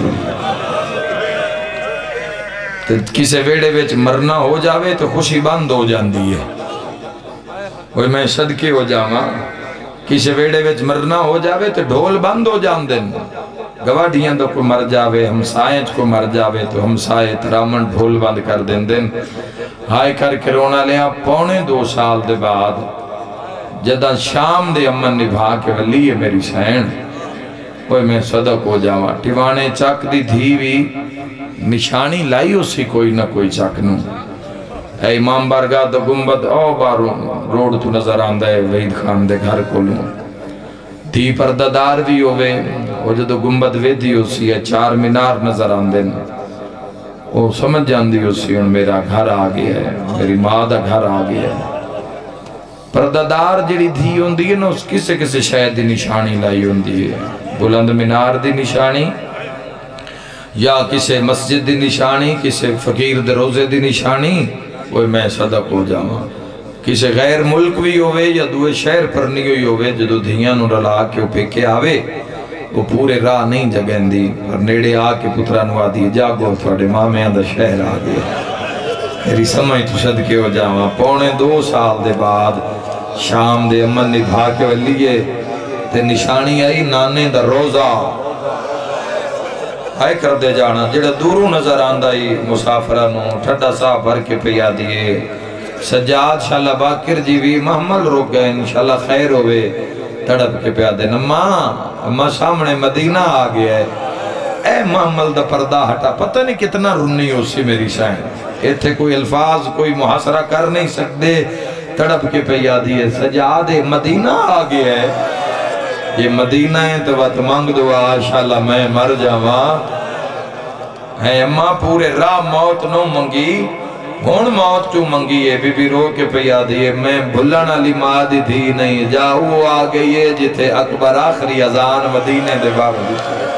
تو کسے ویڑے ویچ مرنا ہو جاوے تو خوشی بند ہو جان دی ہے۔ وہ میں صدقے ہو جاواں کسے ویڑے ویچ مرنا ہو جاوے تو ڈھول بند ہو جان دیں، گواڑیاں تو کوئی مر جاوے، ہمسائیں کو مر جاوے تو ہمسائے ترامن ڈھول بند کر دیں دیں۔ ہائے کر کے رونا لیا پونے دو سال دے بعد جدہ شام دے امن نبھا کے ولی ہے میری سین، وہ میں صدق ہو جاواں ٹیوانے چاک دی دھیوی نشانی لائی اسی کوئی نہ کوئی چاکنوں۔ اے امام بارگاہ دا گنبد او باروں روڈ تو نظر آندہ ہے وحید خان دے گھر کو لوں، دھی پردادار بھی ہوئے وہ جدو گنبد ویدھی ہو سی ہے چار مینار نظر آن دیں وہ سمجھ جان دی ہو سی ان میرا گھر آگیا ہے میری ماں دا گھر آگیا ہے پردادار جڑی دھی ہوں دی ہے نا اس کسے کسے شاید دی نشانی لائی ہوں دی ہے بلند مینار دی نشانی یا کسے مسجد دی نشانی کسے فقیر دے روزے دی نشانی وہ میں صدق ہو جاؤں کسے غیر ملک بھی ہوئے یا دوے شہر پر نہیں ہوئی ہوئے جدو دھیاں نو رلا کے وہ پیکے آوے وہ پورے راہ نہیں جگہیں دی پر نیڑے آ کے پترہ نو آدھی جاگو تھوڑے ماں میں اندر شہر آگے میری سمجھ تو صدقے ہو جاؤں پونے دو سال دے بعد شام دے امن نبھا کے ولیے تے نشانی آئی نانے دا روزہ آئے کر دے جانا جڑا دوروں نظر آندائی مسافرہ نو ٹھڈا سا بھر کے پیا دیئے سجاد شاءاللہ باکر جی بھی محمل روک گئے انشاءاللہ خیر ہوئے تڑپ کے پیا دے ماں اماں سامنے مدینہ آگیا ہے اے محمل دا پردہ ہٹا پتہ نہیں کتنا رنی ہو سی میری سائن ایتھے کوئی الفاظ کوئی محاصرہ کر نہیں سکتے تڑپ کے پیا دیئے سجاد مدینہ آگیا ہے یہ مدینہ ہے تو وقت مانگ دعا انشاءاللہ میں مر جاواں ہے اماں پورے راہ موت نو منگی ہون موت کیوں منگی ہے بی بی رو کے پیا دیئے میں بھلن علی ماں دی تھی نہیں جاؤ آگئی ہے جتے اکبر آخری ازان مدینہ دے باغ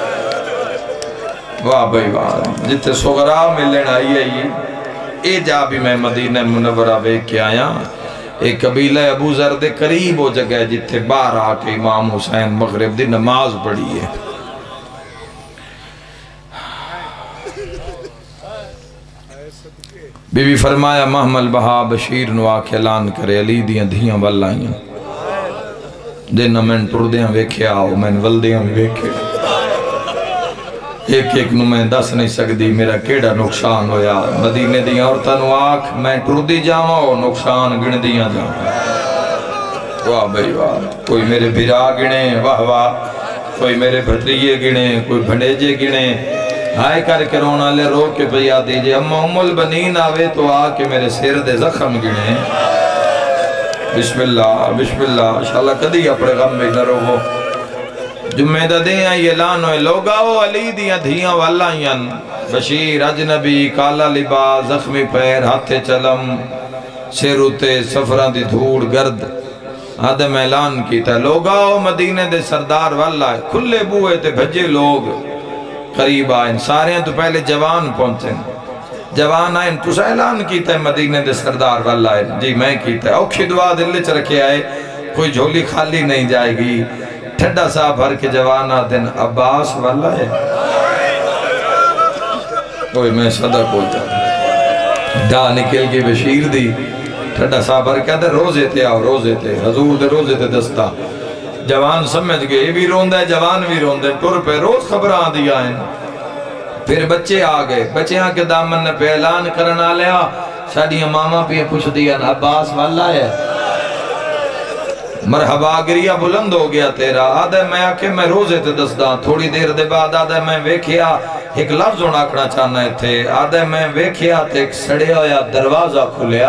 واہ بھائی واہ جتے سغرا ملن آئی ہے اے جا بھی میں مدینہ منورہ بے کے آیا ایک قبیلہ ابو ذر دے قریب ہو جگہ جتے باہر آکے امام حسین مغرب دی نماز پڑھی ہے بی بی فرمایا محمل بہا بشیر نو آکے اعلان کرے علی دیاں دھیاں واللائیاں دینا میں ٹردیاں ویکھے آؤ میں ولدیاں ویکھے ایک ایک نو میں دس نہیں سکتی میرا کیڑا نقصان ہویا مدینے دیاں عورتاں نو آکھ میں ٹردی جاواں ہو نقصان گن دیاں جاواں واہ بھائی واہ کوئی میرے بھرا گنے واہ واہ کوئی میرے بھتریے گنے کوئی بھنڈیجے گنے ہائے کر کے رونا لے رو کے پیا دیجئے اما ام البنین آوے تو آ کے میرے سیر دے زخم گنے بسم اللہ بسم اللہ انشاءاللہ کدی اپنے غم میں نہ رو جمعہ دا دیں آئی اعلان ہوئے لوگاو علی دیاں دھیاں واللائیاں بشیر اجنبی کالا لباس زخمی پیر ہاتھے چلم سیروتے سفران دی دھوڑ گرد آدم اعلان کیتا لوگاو مدینے دے سردار واللہ کھلے بوئے تے بھجے لوگ قریب آئیں سارے ہیں تو پہلے جوان پہنچیں جوان آئیں تو اعلان کیتا ہے مدینے دے سردار واللہ ہے جی میں کیتا ہے اوکھی دعا دل چ رکھے آئے کوئی جھولی خالی نہیں جائے گی ٹھڈا سا بھر کے جوان آدن عباس واللہ ہے کوئی میں صدق ہو جاتا دا نکل کی بشیر دی ٹھڈا سا بھر کے آدھے روزے تے آؤ روزے تے حضور دے روزے تے دستا جوان سمجھ گئے یہ بھی روندہ ہے جوان بھی روندہ ہے ٹور پہ روز خبران دیا ہیں پھر بچے آگئے بچے آگے دامن نے پہ اعلان کرنا لیا شادیاں ماما پہ پوچھ دیا عباس واللہ ہے مرحبا گریہ بلند ہو گیا تیرا آدھے میں آکے میں روزے تے دسداں تھوڑی دیر دے بعد آدھے میں ویکھیا ایک لفظ اوناکنا چاہنا ہے تھے آدھے میں ویکھیا تے ایک سڑے ہویا دروازہ کھلیا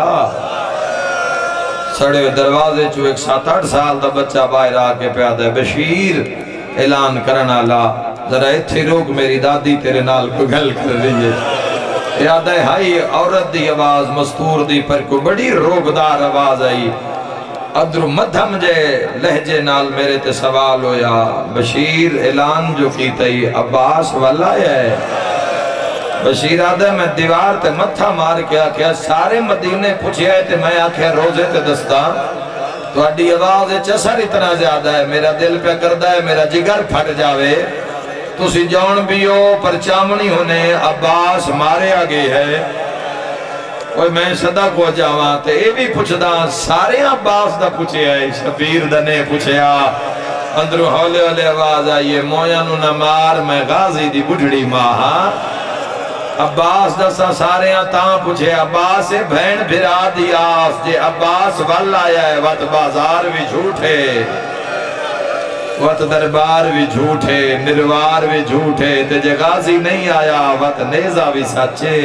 سڑے ہوئے دروازے چو ایک سات آٹھ سال دا بچہ باہر آکے پہ آدھے بشیر اعلان کرنا لا ذرا اتھی روک میری دادی تیرے نال کو گل کر رہی ہے یاد ہے ہائی عورت دی آواز مستور دی پر کو بڑی روکدار آواز آئی ادھر مدھم جے لہجے نال میرے تے سوال ہویا بشیر اعلان جو کیتا ہی عباس والا ہے بشیر آدھے میں دیوار تے متھا مار کیا کیا سارے مدینے پوچھے آئے تے میں آکھیا روزے تے دستا تو اڈی آواز چسر اتنا زیادہ ہے میرا دل پہ کردہ ہے میرا جگر پھٹ جاوے تو سی جون بیو پر چامنی ہونے عباس مارے آگے ہے اوہ میں صدق ہو جاواں تے اے بھی پوچھدا سارے عباس دا پوچھے آئے شبیر دا نے پوچھے آ اندرو ہولے ہولے آواز آئیے مویانو نمار میں غازی دی بڑھڑی ماہاں عباس دسا سارے ہیں تاں پوچھے عباس بھین بھرا دی آس جے عباس والا آیا ہے وقت بازار بھی جھوٹے وقت دربار بھی جھوٹے نروار بھی جھوٹے تے جے غازی نہیں آیا وقت نیزہ بھی سچے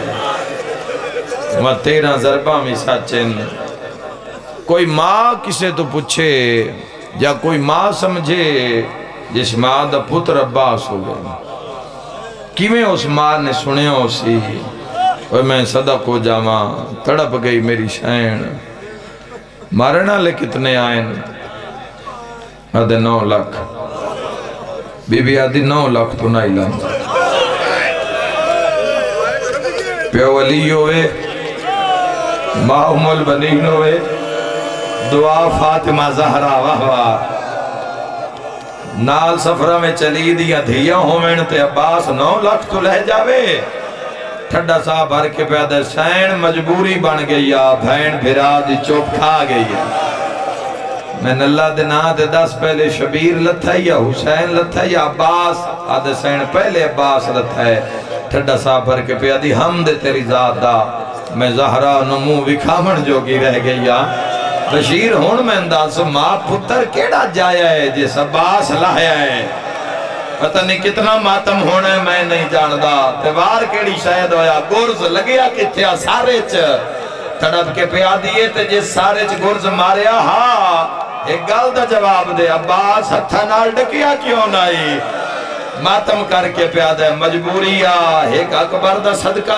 وقت تیرہ ضربہ بھی سچے کوئی ماں کسے تو پوچھے یا کوئی ماں سمجھے جس ماں دا پتر عباس ہو گئے کیویں اس ماں نے سنے ہو سی اور میں صدق ہو جاواں تڑپ گئی میری شین مارنا لے کتنے آئین آدھے نو لاکھ بی بی آدھی نو لاکھ تو نہ لان پیو ولی ہوئے ماں ام البنین ہوئے دعا فاطمہ زہرا واہ واہ نال سفرہ میں چلی دیا دھیاں ہوئے تے عباس نو لاکھ تو لہ جاوے ٹھڈا صاحب بھر کے پیادہ سین مجبوری بن گئی بھین بھرا دی چوپ کھا گئی میں اللہ دے نا دے دس پہلے شبیر لتھا یا حسین لتھا یا عباس آدھے سین پہلے عباس لتھا ہے ٹھڈا صاحب بھر کے پیادی ہم دے تیری ذات دا میں زہرہ نمو وکھامن جوگی رہ گئی بشیر ہون میں انداز ماں پتر کیڑا جایا ہے جس عباس لایا ہے پتہ نہیں کتنا ماتم ہونا ہے میں نہیں جاندہ تیوار کیڑی شاید ہویا گرز لگیا کتیا سارے چ تڑپ کے پیا دیئے تے جس سارے چ گرز ماریا ہاں ایک گل دا جواب دے عباس ہتھا نال ڈکیا کیوں نائی ماتم کر کے پیا دے مجبوری آ ایک اکبر دا صدقہ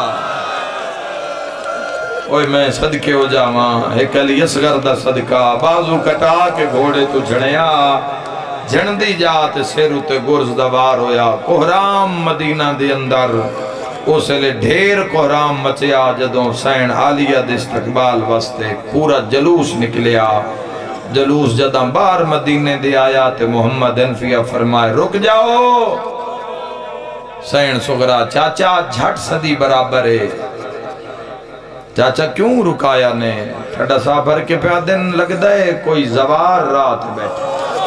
اوہ میں صدقے ہو جاواں ایک علی اصغر دا صدقہ بازو کٹا کے گھوڑے تو جھڑیا جھڑندی جات سیرو تے گرز دوار ہویا کوہرام مدینہ دے اندر اسے لے ڈھیر کوہرام مچیا جدوں سین عالیہ دے استقبال واسطے پورا جلوس نکلیا جلوس جداں بار مدینے دے آیا تے محمد انفیہ فرمائے رک جاؤ سین سغرا چاچا جھٹ صدی برابر ہے چاچا کیوں رکایا نے ٹھڈا صاحب بھر کے پیا دن لگ دے کوئی زوار رات بیٹھے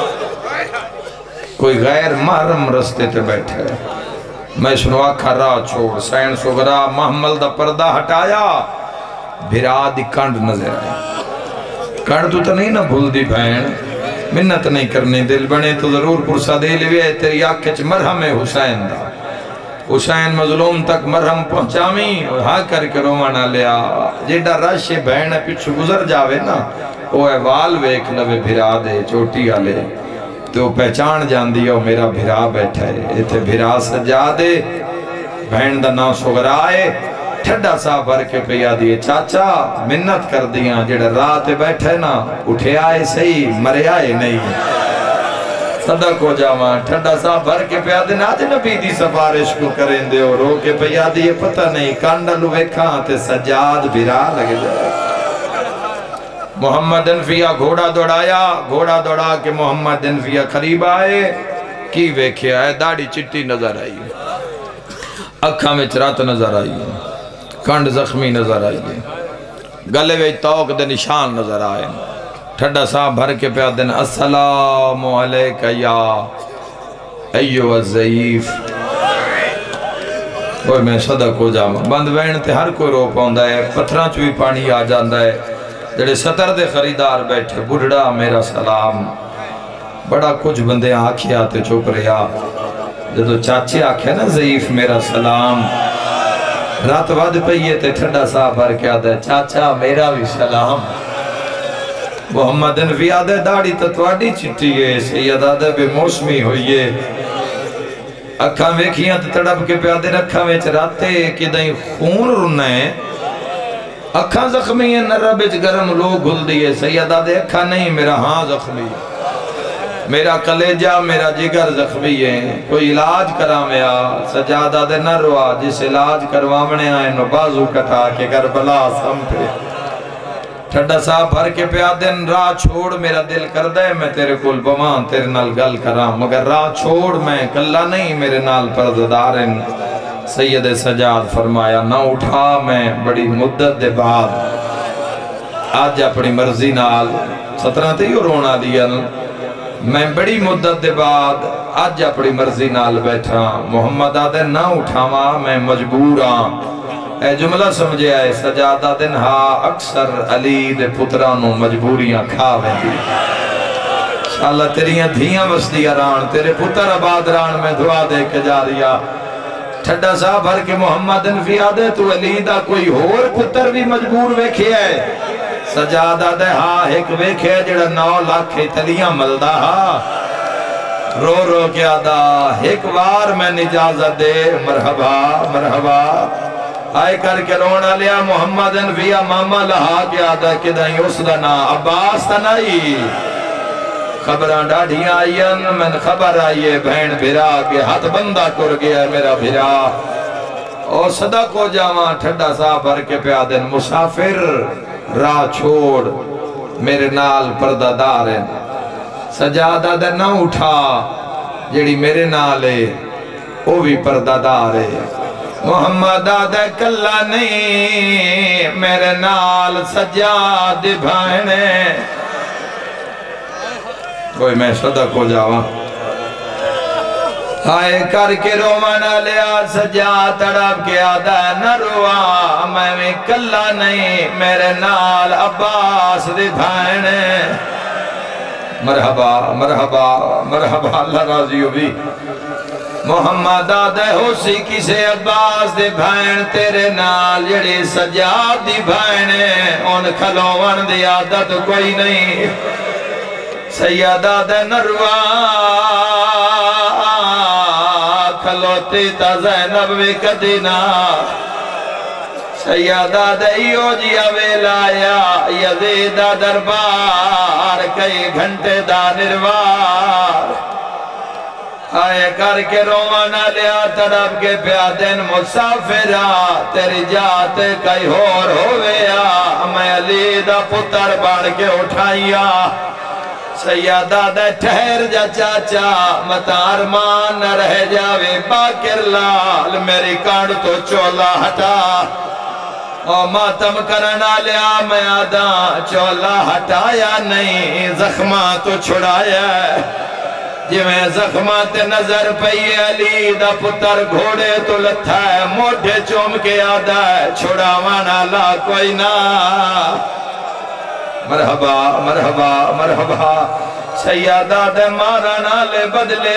کوئی غیر محرم رستے تے بیٹھے میں سنو آکھا راہ چھوڑ سین سغرا محمل دا پردہ ہٹایا بھرا دی کنڈ نظر آئی کنڈ تو تا نہیں نہ بھول دی بھین منت نہیں کرنی دل بنے تو ضرور پرسا دے لیوے تیری آنکھیں چ مرہم حسین دا حسین مظلوم تک مرہم پہنچامی اور ہاں کر کے رومانہ لیا جیڑا رش بہن پیچھو گزر جاوے نا وہ وال ویک لوے بھرا دے چوٹی آلے تو پہچان جان دیا میرا بھرا بیٹھا ہے ایتھے بھرا سجا دے بہن دا نا سغرائے ٹھڈا سا بھر کے پیا دیئے چاچا منت کر دیا جیڑا رات بیٹھے نا اٹھے آئے صحیح مرے آئے نہیں صدق ہو جاواں ٹھڈا سا بھر کے پیا دے آج نبی دی سفارش کو کریں دے اور رو کے پیا دیئے پتہ نہیں کانڈل ہوئے کھاں تے سجاد بھرا لگے جائے محمد انفیہ گھوڑا دوڑایا گھوڑا دوڑا کے محمد انفیہ قریب آئے کی ویکھے آئے داڑی چٹی نظر آئی اکھاں میں چرات نظر آئی کنڈ زخمی نظر آئی گلے وے توق دے نشان نظر آئے ٹھڈا صاحب بھر کے پیا دن السلام علیکہ یا ایو الضعیف کوئی میں صدق ہو جاواں بند وین تے ہر کوئی رو پاؤندا ہے پتھراں چوی پانی آ جاندا ہے جڑے ستر دے خریدار بیٹھے بڑھڑا میرا سلام بڑا کچھ بندے آکھیا تے چپ رہا جدو چاچے آکھیا نا ضعیف میرا سلام رات ود پئیے تے ٹھڈا صاحب بھر کے آدھے چاچا میرا بھی سلام محمد انفی آدھے داڑی تتواڈی چٹی ہے سید آدھے بے موسمی ہوئیے اکھاں ویکھیاں تے تڑپ کے پیادے رکھاں ویچ راتے کہ دائیں خون رنے اکھاں زخمی ہے نربج گرم لوگ گھل دیئے سید آدھے اکھاں نہیں میرا ہاں زخمی میرا کلیجہ میرا جگر زخمی ہے کوئی علاج کرا میں آ سجاد آدھے نہ روا جس علاج کروامنے آئے نو بازو کٹا کے کربلا سمپے ٹھڈا صاحب بھر کے پیا دن راہ چھوڑ میرا دل کر دے میں تیرے کل بمان تیرے نال گل کرام مگر راہ چھوڑ میں کلہ نہیں میرے نال پرددارن سید سجاد فرمایا نہ اٹھا میں بڑی مدت دے بعد آج اپنی مرضی نال سترہ تے یوں رونا دیا میں بڑی مدت دے بعد آج اپنی مرضی نال بیٹھا محمد آدھے نہ اٹھاوا میں مجبور ہاں اے جملہ سمجھے آئے سجادہ دن ہاں اکثر علی دے پترانوں مجبوریاں کھا ویندی انشاءاللہ تیریاں دھیاں وسدیاں ران تیرے پتر آباد ران میں دعا دے کے جا رہا ٹھڈا صاحب بھر کے محمد انفی آدھے تو علی دا کوئی اور پتر بھی مجبور ویکھے ہے سجادہ دے ہاں ایک ویکھے جڑا نو لاکھ تلیاں ملدہ ہاں رو رو کیا دا ایک بار میں نجازت دے مرحبا مرحبا آئے کر کے رونا لیا محمد انفیہ ماما لہا کیا دا کدھائیں اس دا نا عباس تنائی خبران ڈاڑھیاں آئین من خبر آئیے بہن بھرا کے ہاتھ بندہ کر گیا میرا بھرا اور صدقو جاواں ٹھڈا سا بھر کے پیادن مسافر راہ چھوڑ میرے نال پردہ دار ہیں سجادہ دے نہ اٹھا جیڑی میرے نالے وہ بھی پردہ دار ہے محمد آدھے کلا نہیں میرے نال سجاد بھائنے کوئی میں صدق ہو جاواں آئے کر کے رومانا لیا سجاد تڑپ کے آدھا نہ روا میں میں کلا نہیں میرے نال عباس دی بھائنے مرحبا مرحبا مرحبا اللہ راضی ہو بھی محمد آدھے ہو سی کسے عباس دے بھائن تیرے نال جڑی سجاد دی بھائنے ان کھلوان دی عادت کوئی نہیں سیدہ دے نروا کھلوتی تا زینب بھی کدینا سیدہ دئیو جی اویلایا یزیدہ دربار کئی گھنٹے دا نروار آئے کر کے رومانا لیا تڑپ کے پیادن مسافرہ تیری جات کئی ہور ہویا میں علی دا پتر بڑھ کے اٹھائیا سیدہ دے ٹھہر جا چاچا متا ارمان نہ رہ جاوے باکر لال میری کانڈ تو چولا ہٹا اور ماتم کرنا لیا میں آدھا چولا ہٹایا نہیں زخمہ تو چھڑایا جی میں زخمہ تے نظر پئی علی دا پتر گھوڑے تو لتھا ہے موٹے چوم کے آدھا ہے چھڑاوانا لا کوئی نہ مرحبا مرحبا مرحبا سیادہ دے مارا نالے بدلے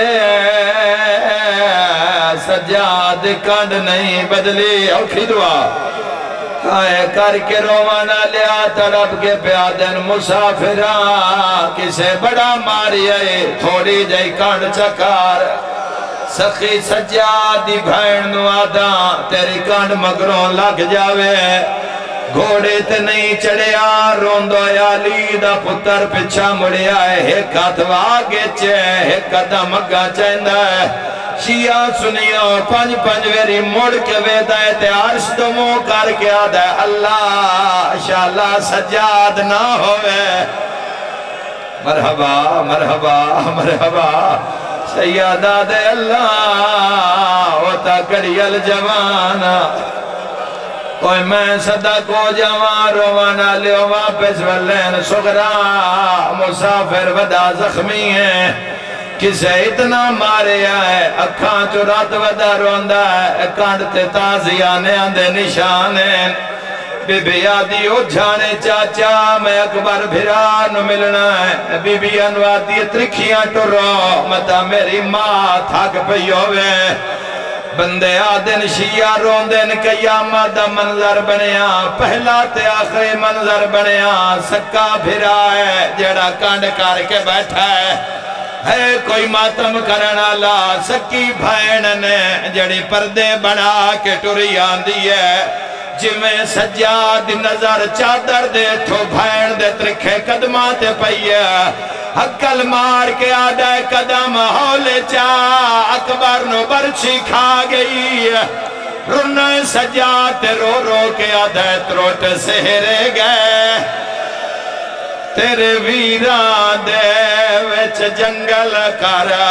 سجاد کانڈ نہیں بدلی اوکھی دعا آئے کر کے روانا لیا تڑپ کے پیادن مسافران کسے بڑا ماری آئے تھوڑی جائی کانڈ چکار سخی سجادی بھائن نو آدھا تیری کانڈ مگروں لگ جاوے گھوڑے تے نہیں چڑیا روندو علی دا پتر پچھا مڑیا ہے ایک ہاتھوا گیچے ایک قدم اگا چاہندہ ہے شیعہ سنیا پنج پنج ویری مڑ کے ویدائے تے عرش تو مو کر کے آدھا ہے اللہ شاءاللہ سجاد نہ ہوئے مرحبا مرحبا مرحبا سیادہ دے اللہ ہوتا کری الجوانا کوئی میں صدق ہو جوان روانا لیو واپس واللین سغرا مسافر ودا زخمی ہے کسے اتنا مارے آئے اکھاں چو رات ودا روندہ ہے کانڈتے تازی آنے آندے نشانے بی بی آدھی اجھانے چاچا میں اکبر بھران ملنا ہے بی بی انوادی ترکھیاں ٹرو متا میری ماں تھاک پیوے بندے آدن شیعہ روندن قیامت دا منظر بنیا پہلا تے آخری منظر بنیا سکا بھرا ہے جڑا کانڈ کار کے بیٹھا ہے ہے کوئی ماتم کرنا لا سکی بھائن نے جڑی پردے بنا کے ٹوری آندی ہے جی میں سجاد نظر چادر دے تھو بھائن دے ترکھے قدماتے پئیے حقل مار کے آدھے قدم ہولے چا اکبر نو برچی کھا گئی رنہ سجاد رو رو کے آدھے تروٹ سہرے گئے تیرے ویران دے وچ جنگل کرا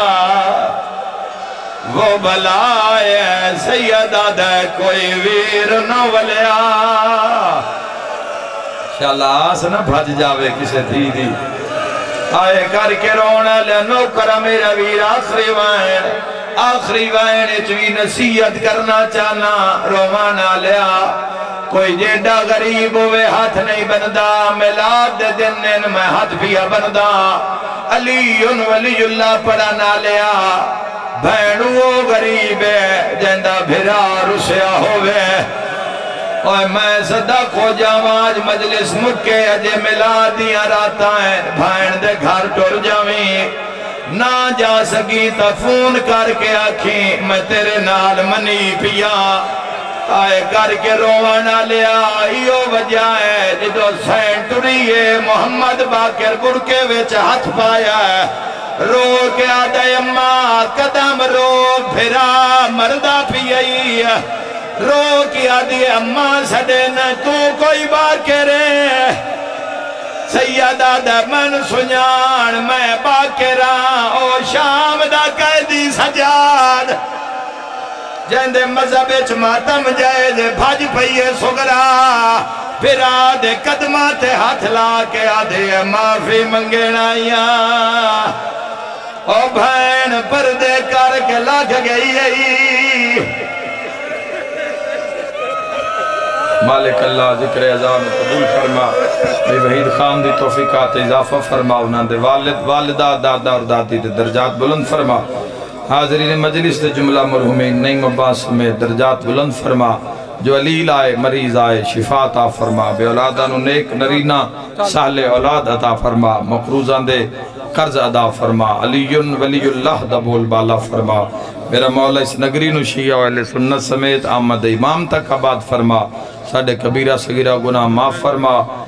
وہ بلائے سیدہ دے کوئی ویر نہ ولیا شاءاللہ آس نہ بھج جاوے کسے تھی دی آئے کر کے رونا لے نوکرہ میرا ویر آخری وائن آخری وائن چوی نصیحت کرنا چاہنا روانا لیا کوئی جیڈا غریب ہوئے ہاتھ نہیں بندہ ملاد دے دن میں ہاتھ پیا بندہ علی ولی اللہ پڑھانا لیا بھینو غریب ہے جندہ بھرا رسیا ہوئے اور میں صدق ہو جاواج مجلس مکے اجے ملا دیا راتا ہے بھائن دے گھر ٹر جاویں نہ جا سکی تا فون کر کے آکھیں میں تیرے نال منی پیا آئے کر کے روانا لیا ایو وجہ ہے جدو سین ٹریے محمد باقر برکے ویچ ہاتھ پایا ہے رو کے آدھے اممہ قدم رو پھرا مردہ پیئی رو کے آدھے اممہ سڑے نہ تو کوئی باقرے سیدہ دا من سنیان میں باقران او شام دا قیدی سجاد جہندے مذہب اچ ماتم جائے دے بھاج پئیے سگرا پھر آدھے قدمات ہاتھ لا کے آدھے معافی منگنائیاں او بھین پردے کر کے لگ گئی ہے مالک اللہ ذکر اعظام قبول فرما بے وحید خان دی توفیقات اضافہ فرما انہاں دے والد والدہ دادا اور دادی دے درجات بلند فرما حاضرین مجلس دے جملہ مرحومین نعیم عباس میں درجات بلند فرما جو علیل آئے مریض آئے شفا عطا فرما بے اولادانو نیک نرینہ سہل اولاد عطا فرما مقروضان دے قرض ادا فرما علیون ولی اللہ دبول بالا فرما میرا مولا اس نگری نو شیعہ و اہل سنت سمیت آمد امام تک آباد فرما ساڑھے کبیرہ صغیرہ گناہ معاف فرما